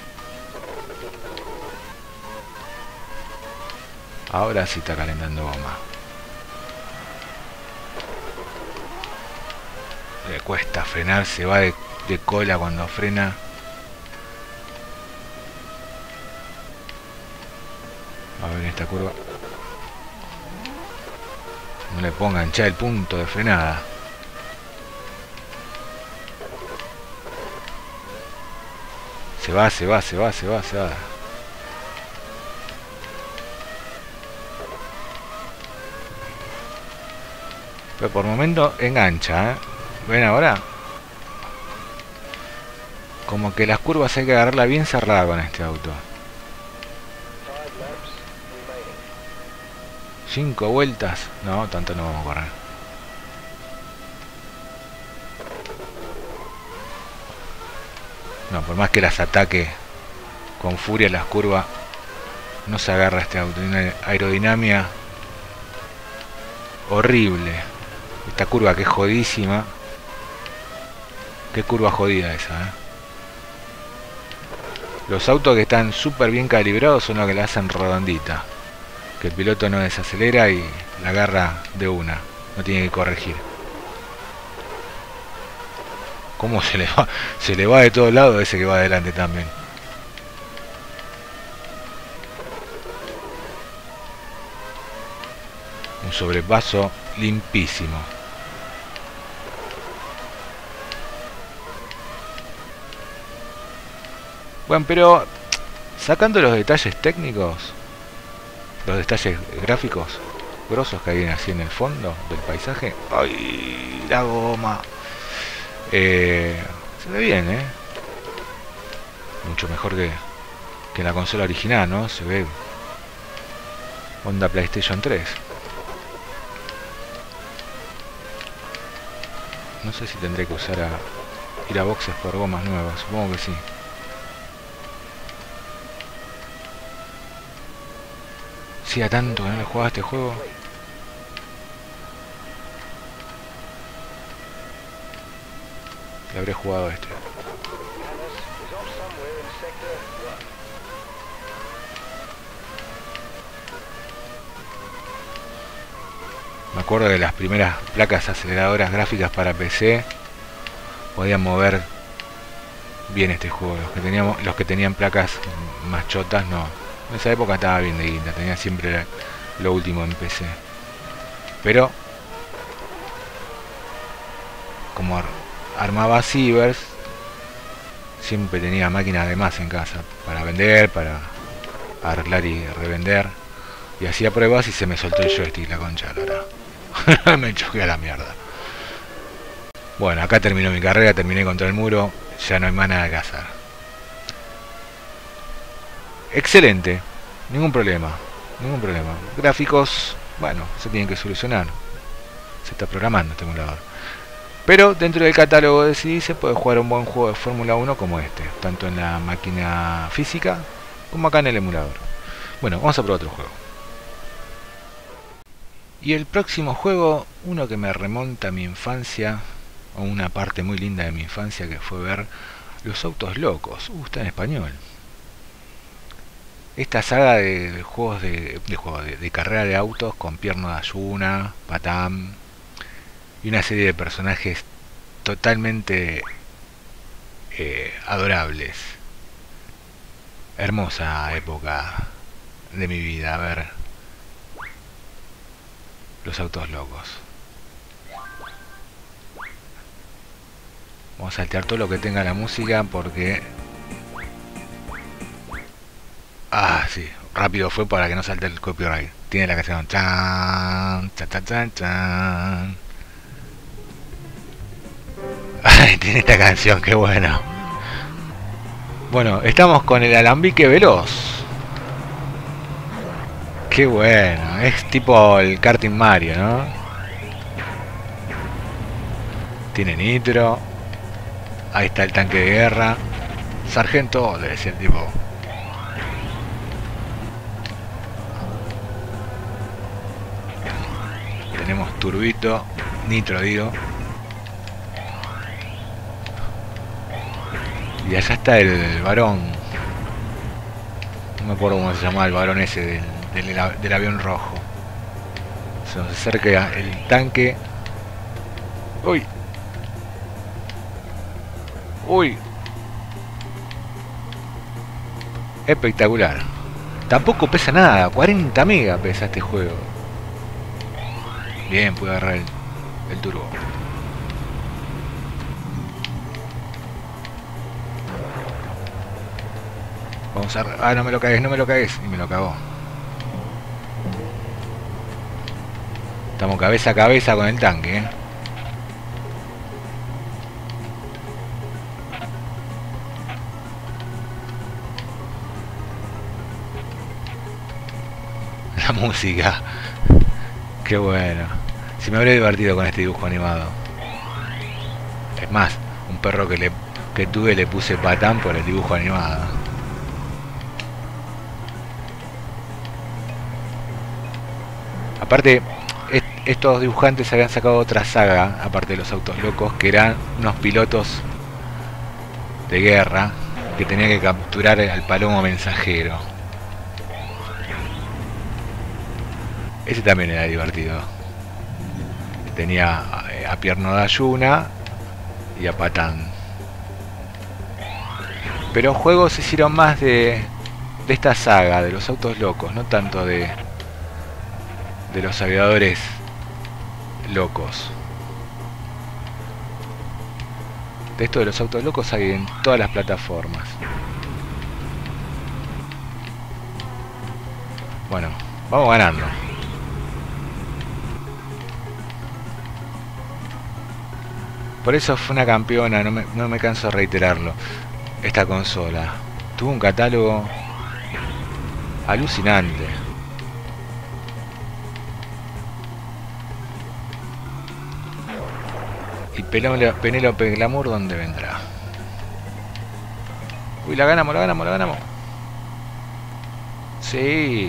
Ahora sí está calentando goma. Le cuesta frenar, se va de cola cuando frena. A ver esta curva. No le pongan ya el punto de frenada. Se va. Pero por momento engancha, ¿eh? ¿Ven ahora? Como que las curvas hay que agarrarla bien cerrada con este auto. 5 vueltas. No, tanto no vamos a correr. No, por más que las ataque con furia las curvas, no se agarra este auto. Tiene una aerodinámica horrible. Esta curva que es jodísima. Qué curva jodida esa, ¿eh? Los autos que están súper bien calibrados son los que la hacen redondita. Que el piloto no desacelera y la agarra de una. No tiene que corregir. ¿Cómo se le va? Se le va de todos lados ese que va adelante también. Un sobrepaso limpísimo. Bueno, pero sacando los detalles técnicos, los detalles gráficos grosos que hay así en el fondo del paisaje. ¡Ay! La goma. Se ve bien, ¿eh? Mucho mejor que la consola original, ¿no? Se ve onda PlayStation 3. No sé si tendré que ir a boxes por gomas nuevas. Supongo que sí. Hacía tanto que no le jugaba este juego. Le habré jugado este. Me acuerdo de las primeras placas aceleradoras gráficas para PC. Podían mover bien este juego. Los que tenían placas más chotas no. En esa época estaba bien de guita, tenía siempre lo último en PC. Pero como armaba cibers, siempre tenía máquinas de más en casa para vender, para arreglar y revender. Y hacía pruebas y se me soltó el joystick, la concha de la lora. Me choqué a la mierda. Bueno, acá terminó mi carrera, terminé contra el muro, ya no hay más nada que hacer. Excelente, ningún problema, ningún problema. Gráficos, bueno, se tienen que solucionar. Se está programando este emulador. Pero dentro del catálogo de CD se puede jugar un buen juego de Fórmula 1 como este, tanto en la máquina física como acá en el emulador. Bueno, vamos a probar otro juego. Y el próximo juego, uno que me remonta a mi infancia, o una parte muy linda de mi infancia, que fue ver Los Autos Locos. Está en español. Esta saga de juegos de carrera de autos con Pierno de Ayuna, Patán y una serie de personajes totalmente adorables. Hermosa época de mi vida, a ver. Los Autos Locos. Vamos a saltear todo lo que tenga la música porque... Ah, sí, rápido fue para que no salte el copyright. Tiene la canción chan, chan, chan, chan, chan. Ay, tiene esta canción, qué bueno. Bueno, estamos con el alambique veloz. Qué bueno, es tipo el karting Mario, ¿no? Tiene nitro. Ahí está el tanque de guerra. Sargento, le decía el tipo. Tenemos turbito, nitro digo. Y allá está el varón. No me acuerdo cómo se llamaba el varón ese del avión rojo. Se nos acerca el tanque. ¡Uy! ¡Uy! Espectacular. Tampoco pesa nada. 40 megas pesa este juego. Bien, pude agarrar el turbo. Vamos a... Ah, no me lo cagues, no me lo cagues. Y me lo cagó. Estamos cabeza a cabeza con el tanque, ¿eh? La música. Qué bueno. Si me habría divertido con este dibujo animado. Es más, un perro que tuve le puse Patán por el dibujo animado. Aparte, estos dibujantes habían sacado otra saga, aparte de Los Autos Locos, que eran unos pilotos de guerra que tenían que capturar al palomo mensajero. Ese también era divertido. Tenía a Pierno de Ayuna y a Patán. Pero juegos se hicieron más de esta saga, de Los Autos Locos, no tanto de los aviadores locos. De esto de Los Autos Locos hay en todas las plataformas. Bueno, vamos ganando. Por eso fue una campeona, no me canso de reiterarlo. Esta consola tuvo un catálogo alucinante. Y Penélope Glamour, ¿dónde vendrá? Uy, la ganamos, la ganamos, la ganamos. Sí.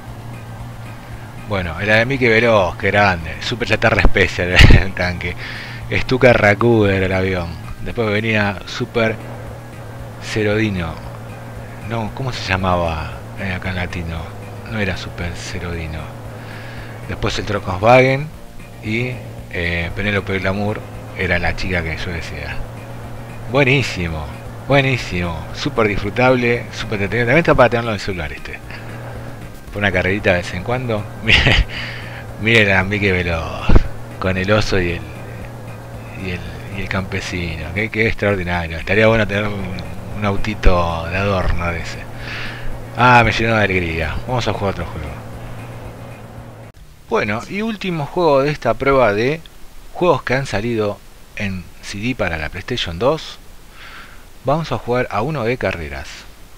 Bueno, el alambique veloz, que grande. Super Chatarra Special el tanque. Stuka Rakuder el avión. Después venía Super Cerodino. No, ¿cómo se llamaba acá en latino? No era Super Cerodino. Después el Trocoswagen y Penélope Glamour era la chica que yo decía. Buenísimo, buenísimo, súper disfrutable, súper entretenido. También está para tenerlo en el celular este. Por una carrerita de vez en cuando. Mire el alambique veloz con el oso y el campesino. Qué extraordinario. Estaría bueno tener un autito de adorno de ese. Ah, me llenó de alegría. Vamos a jugar otro juego. Bueno, y último juego de esta prueba de juegos que han salido en CD para la PlayStation 2. Vamos a jugar a uno de carreras.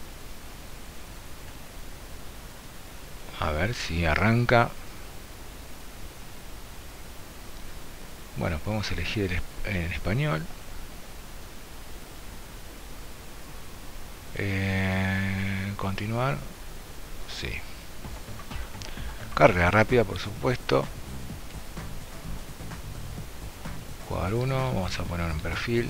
A ver si arranca. Bueno, podemos elegir en español. Continuar. Sí. Carrera rápida, por supuesto. Jugar uno. Vamos a poner un perfil.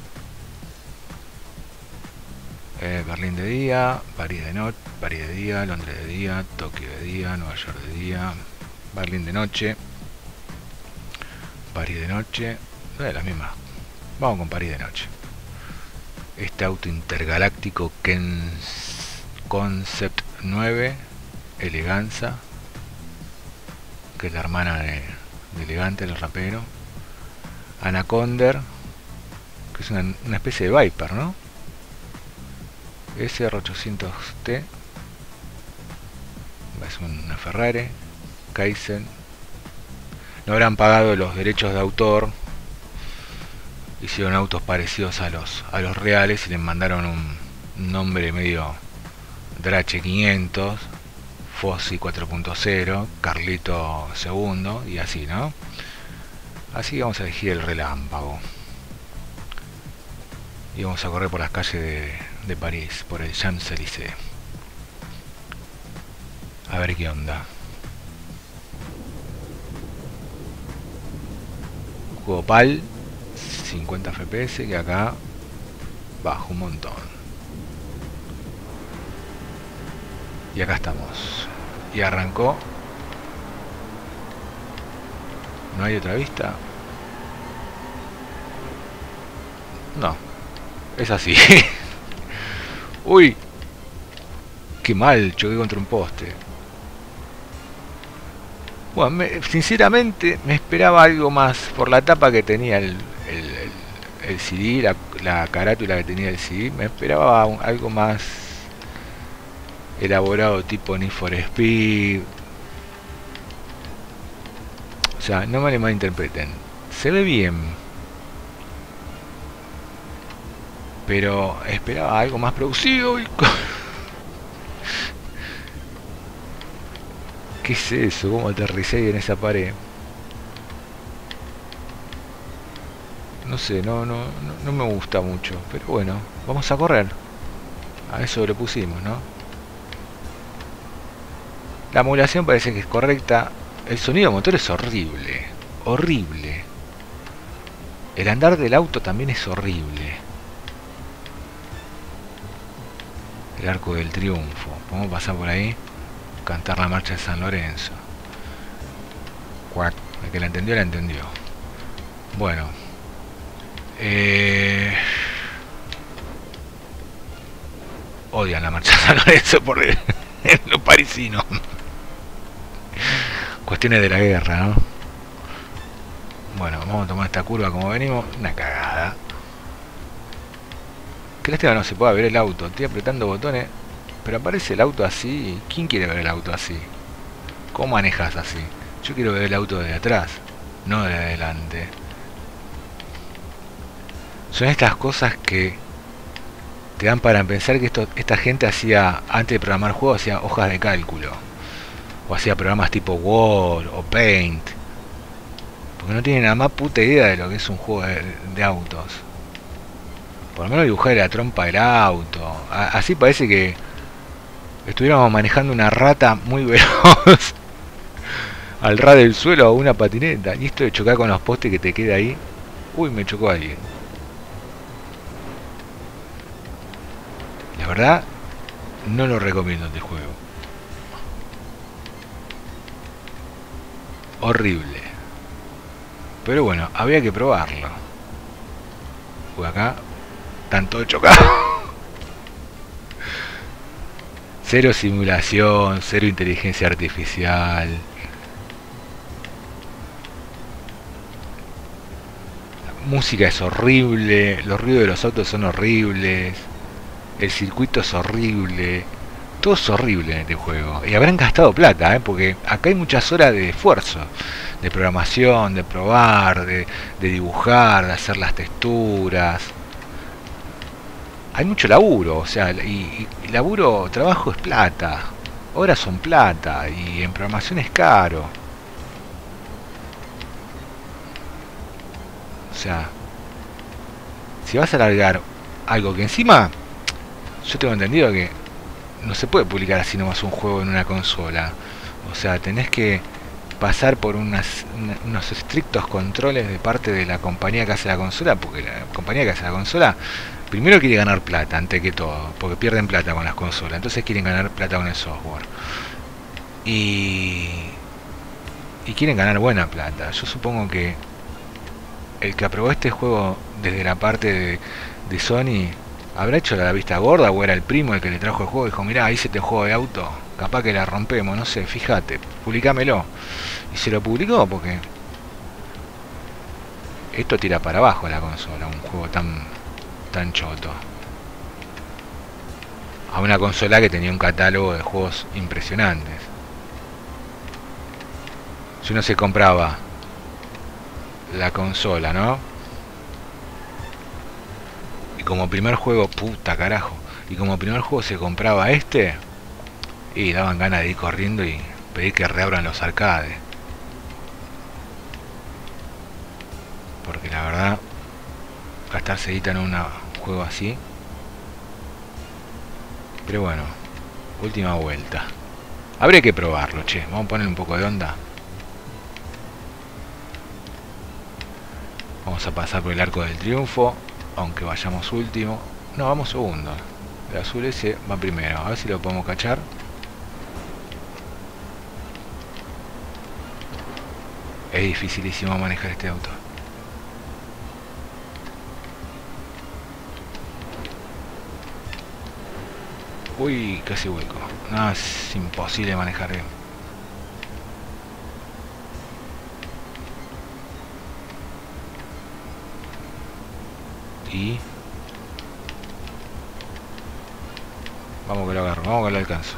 Berlín de día, París de noche, París de día, Londres de día, Tokio de día, Nueva York de día, Berlín de noche, París de noche, la misma. Vamos con París de noche. Este auto intergaláctico Concept 9, Eleganza, que es la hermana de Elegante, el rapero. Anaconda, que es una especie de Viper, ¿no? SR800T, es una Ferrari. Kaizen. No habrán pagado los derechos de autor, hicieron autos parecidos a los reales y les mandaron un nombre medio Drache 500, Fossi 4.0, Carlito II y así, ¿no? Así que vamos a elegir el relámpago y vamos a correr por las calles de París, por el Champs-Élysées. A ver qué onda. Juego PAL, 50 FPS, que acá bajo un montón. Y acá estamos. Y arrancó. ¿No hay otra vista? No. Es así. Uy. Qué mal, choqué contra un poste. Bueno, sinceramente me esperaba algo más por la tapa que tenía el CD, la carátula que tenía el CD. Me esperaba algo más elaborado, tipo Need for Speed. O sea, no me malinterpreten, se ve bien, pero esperaba algo más producido y... ¿Qué es eso? ¿Cómo aterricé en esa pared? No sé, no me gusta mucho, pero bueno, vamos a correr. A eso lo pusimos, ¿no? La emulación parece que es correcta. El sonido motor es horrible, horrible. El andar del auto también es horrible. El Arco del Triunfo, podemos pasar por ahí, cantar la marcha de San Lorenzo. Cuac. El que la entendió, la entendió. Bueno, odian la marcha de San Lorenzo por los parisinos. Cuestiones de la guerra, ¿no? Bueno, vamos a tomar esta curva como venimos. Una cagada. Que lástima no se pueda ver el auto. Estoy apretando botones, pero aparece el auto así. ¿Quién quiere ver el auto así? ¿Cómo manejas así? Yo quiero ver el auto de atrás, no de adelante. Son estas cosas que te dan para pensar que esta gente hacía, antes de programar juegos, hacía hojas de cálculo. O hacía programas tipo Word o Paint. Porque no tienen nada más puta idea de lo que es un juego de autos. Por lo menos dibujar la trompa del auto. Así parece que estuviéramos manejando una rata muy veloz al ras del suelo o una patineta. Y esto de chocar con los postes que te queda ahí. Uy, me chocó alguien. La verdad, no lo recomiendo este juego. Horrible. Pero bueno, había que probarlo. Pues acá están todos chocados. Cero simulación, cero inteligencia artificial. La música es horrible, los ruidos de los autos son horribles. El circuito es horrible. Todo es horrible en este juego. Y habrán gastado plata, porque acá hay muchas horas de esfuerzo. De programación, de probar, de dibujar, de hacer las texturas. Hay mucho laburo, o sea, y laburo, trabajo es plata. Horas son plata. Y en programación es caro. O sea, si vas a largar algo que encima, yo tengo entendido que no se puede publicar así nomás un juego en una consola. O sea, tenés que pasar por unos estrictos controles de parte de la compañía que hace la consola, porque la compañía que hace la consola primero quiere ganar plata antes que todo, porque pierden plata con las consolas, entonces quieren ganar plata con el software. Y, y quieren ganar buena plata. Yo supongo que el que aprobó este juego desde la parte de Sony habrá hecho la vista gorda, o era el primo el que le trajo el juego y dijo, mirá, hice este juego de auto, capaz que la rompemos, no sé, fíjate, publicámelo. Y se lo publicó porque esto tira para abajo la consola, un juego tan choto. A una consola que tenía un catálogo de juegos impresionantes. Si uno se compraba la consola, ¿no? Y como primer juego, puta carajo, y como primer juego se compraba este, y daban ganas de ir corriendo y pedir que reabran los arcades. Porque la verdad, gastarse guita en un juego así. Pero bueno, última vuelta. Habría que probarlo, che. Vamos a poner un poco de onda. Vamos a pasar por el arco del triunfo, aunque vayamos último. No, vamos segundo. El azul ese va primero. A ver si lo podemos cachar. Es dificilísimo manejar este auto. Uy, casi hueco. No, es imposible manejar bien. Y vamos que lo agarro, vamos que lo alcanzo.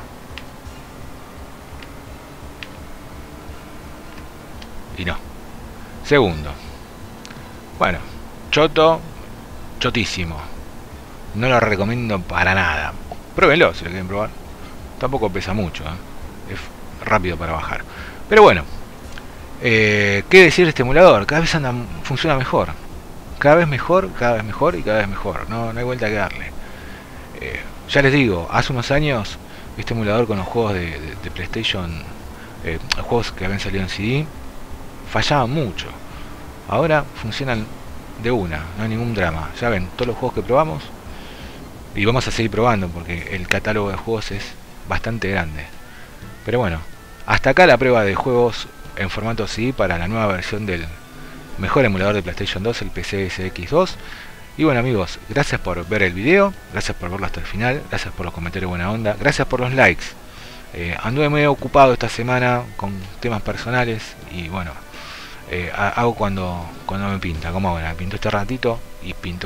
Y no. Segundo. Bueno, chotísimo. No lo recomiendo para nada. Pruébenlo si lo quieren probar. Tampoco pesa mucho, es rápido para bajar. Pero bueno, ¿qué decir de este emulador? Cada vez funciona mejor. Cada vez mejor, cada vez mejor y cada vez mejor. No hay vuelta que darle. Ya les digo, hace unos años este emulador con los juegos de PlayStation, los juegos que habían salido en CD, fallaban mucho. Ahora funcionan de una, no hay ningún drama. Ya ven, todos los juegos que probamos, y vamos a seguir probando porque el catálogo de juegos es bastante grande. Pero bueno, hasta acá la prueba de juegos en formato CD para la nueva versión del mejor emulador de PlayStation 2, el PCSX2. Y bueno amigos, gracias por ver el video, gracias por verlo hasta el final, gracias por los comentarios buena onda, gracias por los likes. Anduve muy ocupado esta semana con temas personales y bueno, hago cuando me pinta, como ahora, pinto este ratito y pinto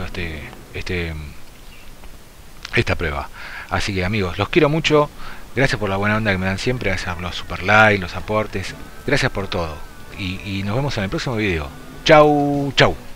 esta prueba. Así que amigos, los quiero mucho, gracias por la buena onda que me dan siempre, gracias por los super likes, los aportes, gracias por todo. Y nos vemos en el próximo video. Chau, chau.